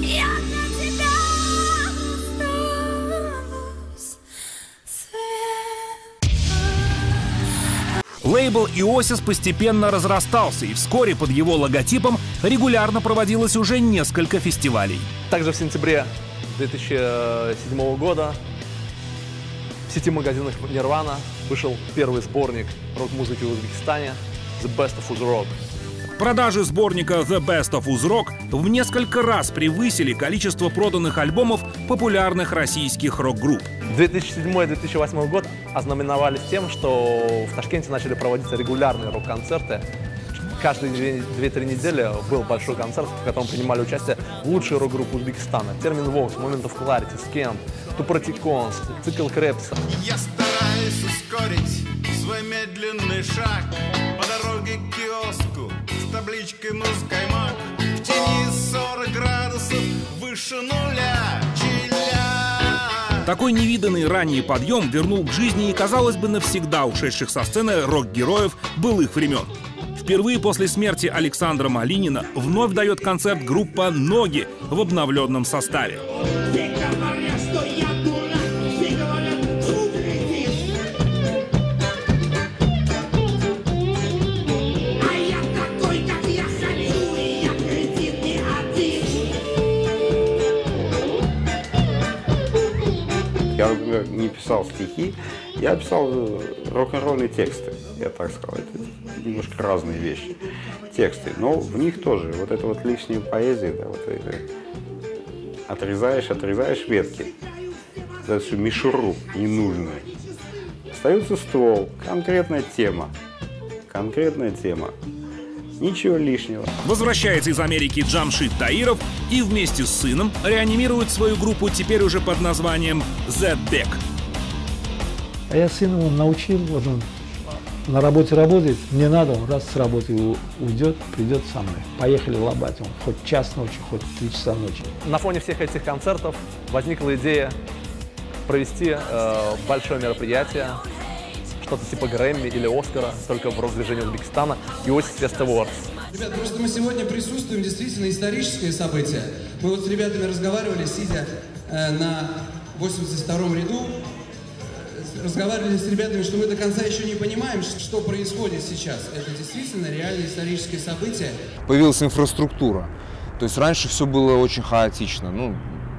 Лейбл Iosys постепенно разрастался, и вскоре под его логотипом регулярно проводилось уже несколько фестивалей. Также в сентябре две тысячи седьмого года в сети магазинах Nirvana вышел первый сборник рок-музыки в Узбекистане «The Best of Uz Rock». Продажи сборника «The Best of Uz Rock» в несколько раз превысили количество проданных альбомов популярных российских рок-групп. две тысячи седьмой — две тысячи восьмой год ознаменовались тем, что в Ташкенте начали проводиться регулярные рок-концерты. Каждые две-три недели был большой концерт, в котором принимали участие лучшие рок-группы Узбекистана. Термин Вокс, Moment of Clarity, Скемп, Тупротиконс, Цикл Крепса. Я стараюсь ускорить свой медленный шаг по дороге к киоску с табличкой «Мускаймак». В тени сорок градусов выше нуля, Чиля. Такой невиданный ранний подъем вернул к жизни и, казалось бы, навсегда ушедших со сцены рок-героев былых времен. Впервые после смерти Александра Малинина вновь дает концерт группа «Ноги» в обновленном составе. Я, например, не писал стихи, я писал рок-н-ролльные тексты, я так сказал. Это немножко разные вещи. Тексты, но в них тоже вот это вот лишняя поэзия, да, вот это, отрезаешь, отрезаешь ветки, вот эту мишуру ненужную. Остается ствол, конкретная тема, конкретная тема. Ничего лишнего. Возвращается из Америки Джамшид Таиров и вместе с сыном реанимирует свою группу теперь уже под названием Z-Back. А я сына он научил, вот он на работе работает, мне надо, он раз с работы уйдет, придет со мной. Поехали лобать, он хоть час ночи, хоть три часа ночи. На фоне всех этих концертов возникла идея провести э, большое мероприятие, что-то типа Грэмми или Оскара, только в рок-движении Узбекистана, Iosys Fest Awards. Ребята, просто мы сегодня присутствуем, действительно историческое событие. Мы вот с ребятами разговаривали, сидя э, на восемьдесят втором ряду, разговаривали с ребятами, что мы до конца еще не понимаем, что происходит сейчас. Это действительно реальное историческое событие. Появилась инфраструктура. То есть раньше все было очень хаотично. Ну,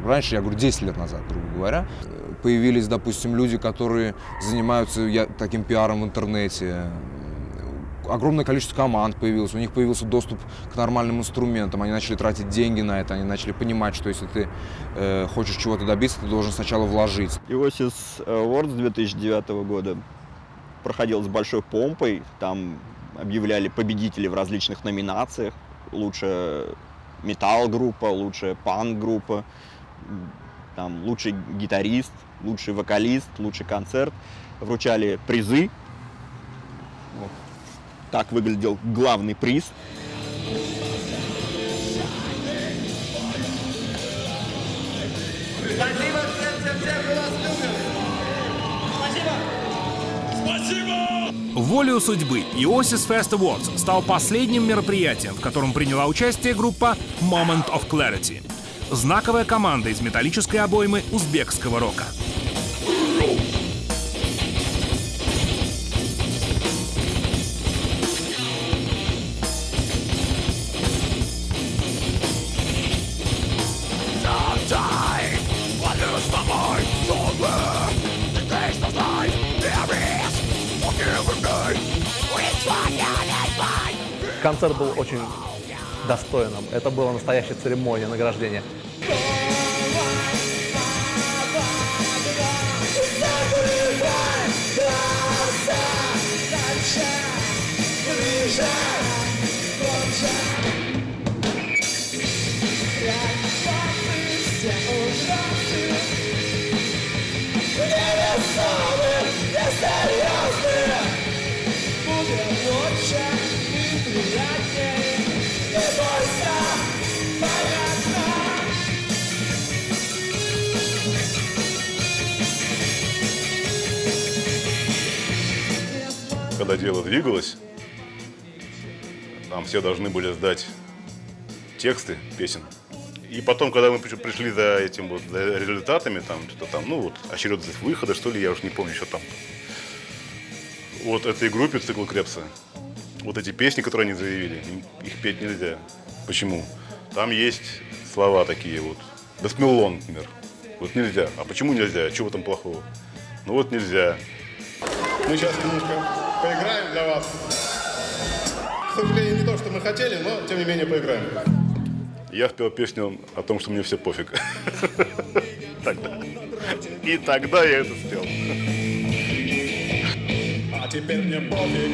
раньше, я говорю, десять лет назад, грубо говоря. Появились, допустим, люди, которые занимаются я, таким пиаром в интернете. Огромное количество команд появилось, у них появился доступ к нормальным инструментам, они начали тратить деньги на это, они начали понимать, что если ты э, хочешь чего-то добиться, ты должен сначала вложить. Iosys Awards две тысячи девятого года проходил с большой помпой, там объявляли победителей в различных номинациях, лучшая металл-группа, лучшая панк-группа, там, лучший гитарист, лучший вокалист, лучший концерт, вручали призы. Так выглядел главный приз. Спасибо, всем, всем, мы вас любим. Спасибо. Спасибо. Волею судьбы Iosys Fest Awards стал последним мероприятием, в котором приняла участие группа Moment of Clarity. Знаковая команда из металлической обоймы узбекского рока. Концерт был очень достойным. Это была настоящая церемония награждения. Когда дело двигалось, нам все должны были сдать тексты песен. И потом, когда мы пришли за этим вот, за результатами, там, что-то там, ну вот, очередность выхода, что ли, я уже не помню, что там. Вот этой группе цикла Крепса, вот эти песни, которые они заявили, их петь нельзя. Почему? Там есть слова такие вот. Басмеллон, например. Вот нельзя. А почему нельзя? А чего в этом плохого? Ну вот нельзя. Мы сейчас немножко поиграем для вас. К сожалению, не то, что мы хотели, но тем не менее поиграем. Я впел песню о том, что мне все пофиг. Тогда. И тогда я это спел. А теперь мне пофиг.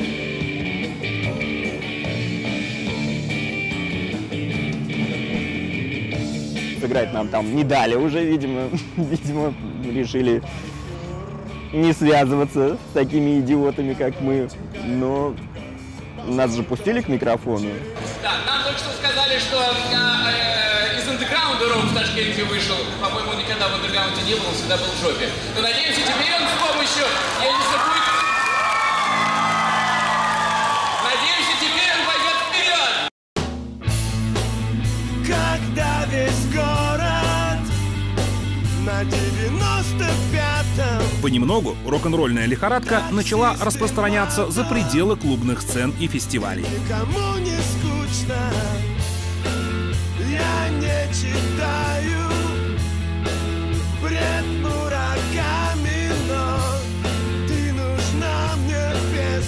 Сыграть нам там не дали уже, видимо. Видимо, решили не связываться с такими идиотами, как мы. Но нас же пустили к микрофону. Да, нам только что сказали, что э, из андеграунда рок в Ташкенте вышел. По-моему, никогда в андеграунде не был, всегда был в жопе. Но надеемся, теперь он с помощью Яниса будет... Надеемся, теперь он пойдет вперед! Когда весь город на девяносто пятом. Понемногу рок-н-ролльная лихорадка начала распространяться за пределы клубных сцен и фестивалей. Никому не скучно, я не читаю бред мураками, но ты нужна мне без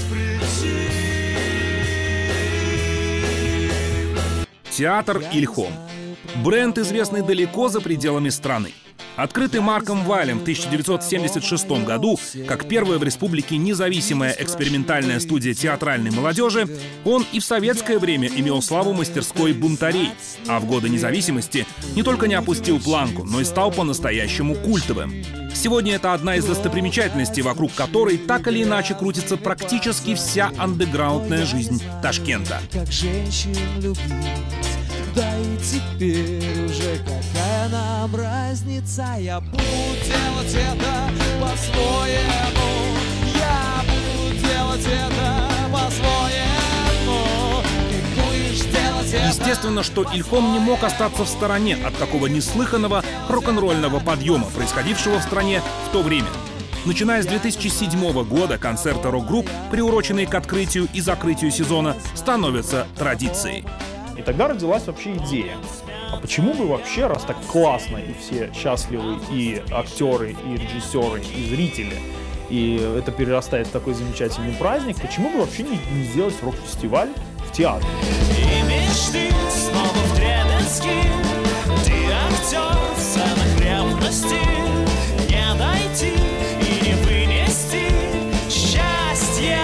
причин. Театр Ильхом. Бренд, известный далеко за пределами страны. Открытый Марком Вайлем в тысяча девятьсот семьдесят шестом году как первая в республике независимая экспериментальная студия театральной молодежи, он и в советское время имел славу мастерской бунтарей, а в годы независимости не только не опустил планку, но и стал по-настоящему культовым. Сегодня это одна из достопримечательностей, вокруг которой так или иначе крутится практически вся андеграундная жизнь Ташкента. Как женщин любить, да и теперь уже какая нам разница. Я буду делать это по-своему, я буду делать это по-своему, ты будешь делать это. Естественно, что Ильхом не мог остаться в стороне от такого неслыханного рок-н-ролльного подъема, происходившего в стране в то время. Начиная с две тысячи седьмого года концерты рок-групп, приуроченные к открытию и закрытию сезона, становятся традицией. И тогда родилась вообще идея. а почему бы вообще, раз так классно, и все счастливы, и актеры, и режиссеры, и зрители, и это перерастает в такой замечательный праздник, почему бы вообще не, не сделать рок-фестиваль в театре? И мечты снова вдребезги, ты актер в сценах ревности, не дойти и не вынести счастья.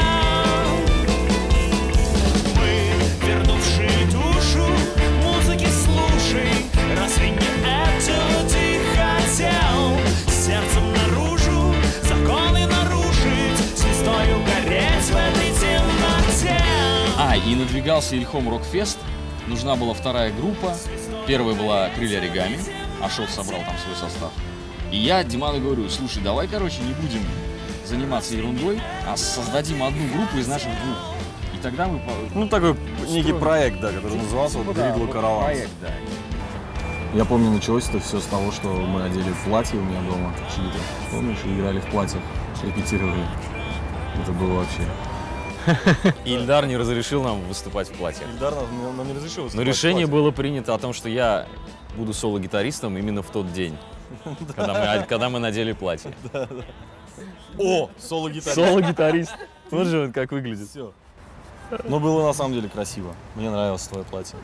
Мы, вернувшие душу, музыки слушай, разве не этого ты хотел? Сердцем наружу законы нарушить, звездою гореть в этой темноте. А, и надвигался Ильхом Рок-фест. Нужна была вторая группа. Первая была Крылья Оригами. Ашот собрал там свой состав. И я Диману говорю, слушай, давай, короче, не будем заниматься ерундой, а создадим одну группу из наших двух. И тогда мы... Ну, такой некий проект, да, который назывался вот «Гридло Караван». Проект, да. Я помню, началось это все с того, что мы одели платье у меня дома, чьи-то, помнишь, и играли в платьях, репетировали. Это было вообще... И Ильдар не разрешил нам выступать в платье. Ильдар нам, нам не разрешил выступать. Но решение было принято о том, что я буду соло-гитаристом именно в тот день, когда мы, когда мы надели платье. Да, да. О, соло-гитарист. Соло-гитарист. Вот же как выглядит. Все. Но было на самом деле красиво. Мне нравилось твое платье.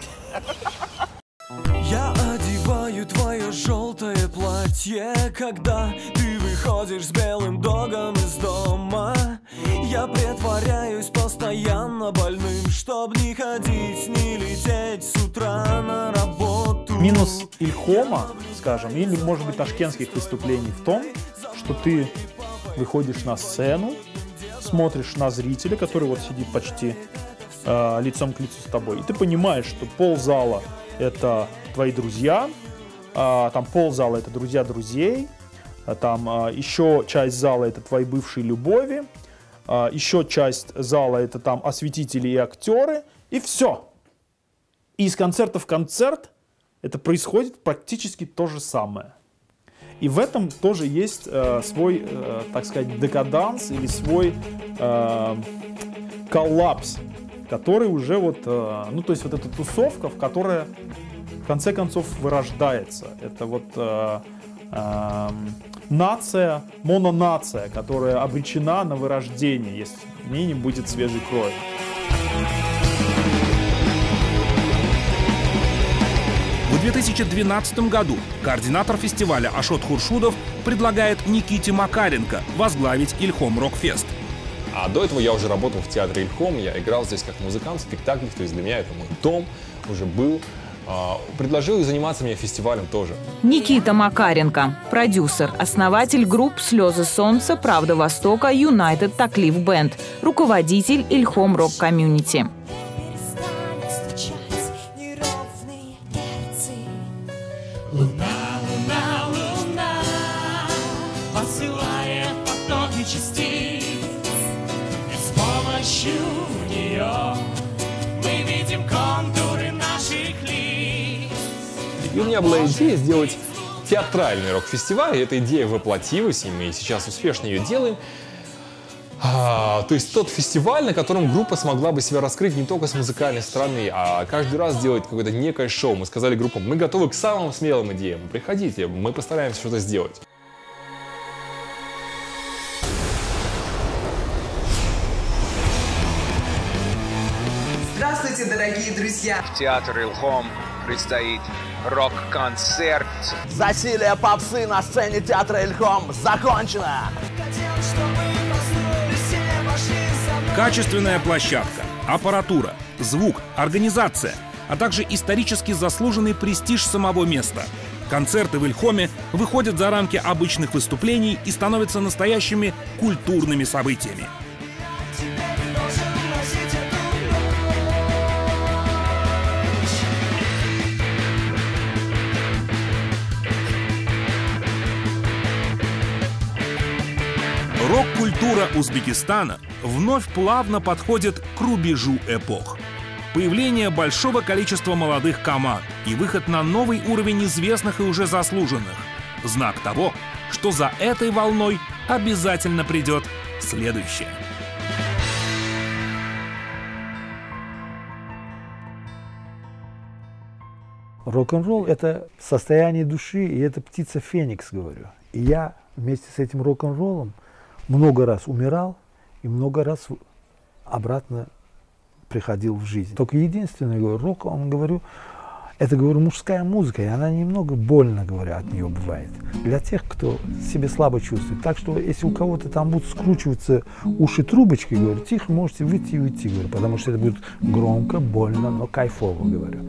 Я одеваю твое желтое платье, когда ты выходишь с белым догом из дома. Я притворяюсь постоянно больным, чтоб не ходить, не лететь с утра на работу. Минус Ильхома, скажем, или, может быть, ташкентских выступлений в том, что ты выходишь на сцену, смотришь на зрителя, который вот сидит почти э, лицом к лицу с тобой, и ты понимаешь, что ползала — это твои друзья, э, там ползала — это друзья друзей, э, там э, еще часть зала — это твои бывшие любови, э, еще часть зала — это там осветители и актеры, и все. И из концерта в концерт это происходит практически то же самое. И в этом тоже есть э, свой, э, так сказать, декаданс или свой э, коллапс, который уже вот, э, ну то есть вот эта тусовка, в которой в конце концов вырождается. Это вот э, э, нация, мононация, которая обречена на вырождение, если в ней не будет свежей крови. В две тысячи двенадцатом году координатор фестиваля Ашот Хуршудов предлагает Никите Макаренко возглавить Ильхом Рок-фест. А до этого я уже работал в театре Ильхом, я играл здесь как музыкант в спектаклях, то есть для меня это мой дом, уже был. Предложил заниматься мне фестивалем тоже. Никита Макаренко, продюсер, основатель групп «Слезы солнца», «Правда Востока», «Юнайтед Таклиф Бенд», руководитель Ильхом Рок Комьюнити. Луна, луна, луна посылает потоки частиц, и с помощью нее мы видим контуры наших лиц. И у меня была идея сделать театральный рок-фестиваль, и эта идея воплотилась, и мы сейчас успешно ее делаем. А, то есть тот фестиваль, на котором группа смогла бы себя раскрыть не только с музыкальной стороны, а каждый раз делать какое-то некое шоу. Мы сказали группам, мы готовы к самым смелым идеям, приходите, мы постараемся что-то сделать. Здравствуйте, дорогие друзья! В театр Ильхом предстоит рок-концерт. Засилие попсы на сцене театра Ильхом закончено! Качественная площадка, аппаратура, звук, организация, а также исторически заслуженный престиж самого места. Концерты в Ильхоме выходят за рамки обычных выступлений и становятся настоящими культурными событиями. Рок-культура Узбекистана вновь плавно подходит к рубежу эпох. Появление большого количества молодых команд и выход на новый уровень известных и уже заслуженных — знак того, что за этой волной обязательно придет следующее. Рок-н-ролл – это состояние души, и это птица Феникс, говорю. И я вместе с этим рок-н-роллом много раз умирал и много раз обратно приходил в жизнь. Только единственное, говорю, рок, он, говорю, это, говорю, мужская музыка, и она немного больно, говорю, от нее бывает. Для тех, кто себя слабо чувствует. Так что, если у кого-то там будут скручиваться уши трубочкой, говорю, тихо, можете выйти и уйти, говорю, потому что это будет громко, больно, но кайфово, говорю.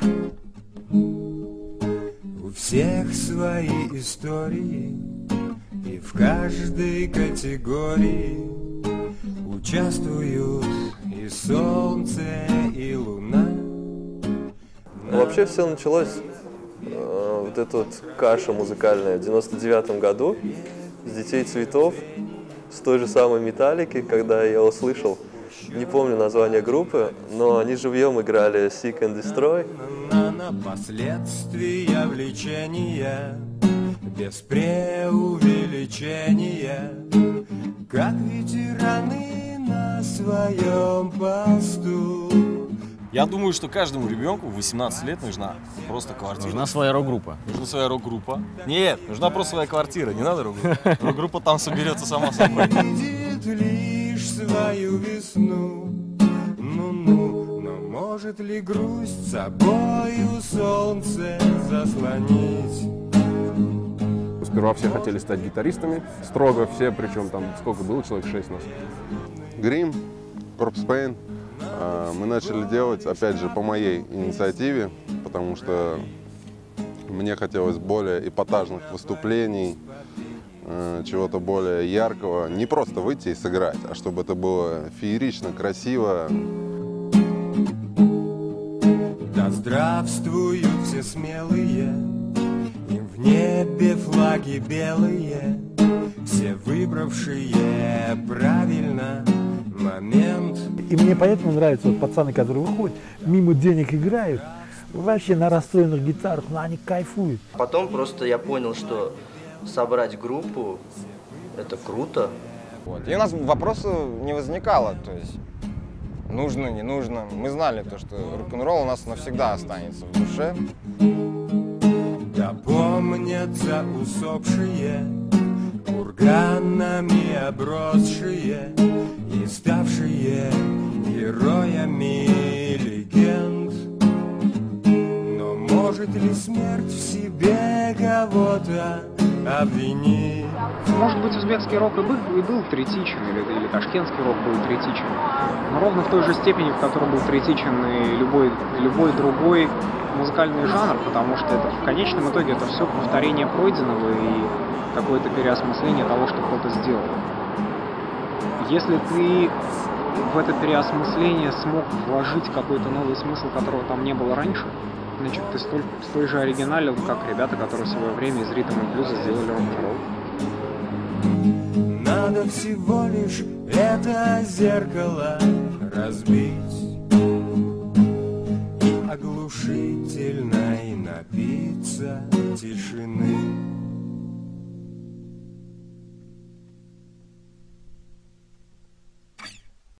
У всех свои истории, и в каждой категории участвуют и солнце, и луна. Вообще все началось, э, вот эта вот каша музыкальная в девяносто девятом году с «Детей цветов», с той же самой «Металлики», когда я услышал, не помню название группы, но они живьем играли «Seek and Destroy». Последствия влечения, без преувеличения, как ветераны на своем посту. Я думаю, что каждому ребенку в восемнадцать лет нужна просто квартира. Нужна своя рок-группа. Нужна своя рок-группа. Нет, нужна просто своя квартира, не надо рок-группа. Рок-группа там соберется сама собой. Видит лишь свою весну, ну-ну, но может ли грусть собою солнце заслонить? Сперва все хотели стать гитаристами, строго все, причем там сколько было, человек шесть нас. Грим, Corpse Paint. Мы начали делать, опять же, по моей инициативе, потому что мне хотелось более эпатажных выступлений, чего-то более яркого. Не просто выйти и сыграть, а чтобы это было феерично, красиво. Да здравствуют все смелые, им в небе флаги белые, все выбравшие правильно момент. И мне поэтому нравятся вот пацаны, которые выходят, мимо денег играют, вообще на расстроенных гитарах, но они кайфуют. Потом просто я понял, что собрать группу – это круто. Вот. И у нас вопросов не возникало, то есть нужно, не нужно. Мы знали то, что рок-н-ролл у нас навсегда останется в душе. Да помнятся усопшие, курганами обросшие и ставшие героями легенд. Но может ли смерть в себе кого-то обвинить? Может быть, узбекский рок и был, и был третичен, или, или ташкентский рок был третичен, но ровно в той же степени, в которой был третичен и любой, любой другой музыкальный жанр, потому что это в конечном итоге это все повторение пройденного и какое-то переосмысление того, что кто-то сделал. Если ты в это переосмысление смог вложить какой-то новый смысл, которого там не было раньше, значит, ты столь, столь же оригинален, как ребята, которые в свое время из ритм и блюза сделали рок-н-ролл. Надо всего лишь это зеркало разбить и оглушительной напиться тишины.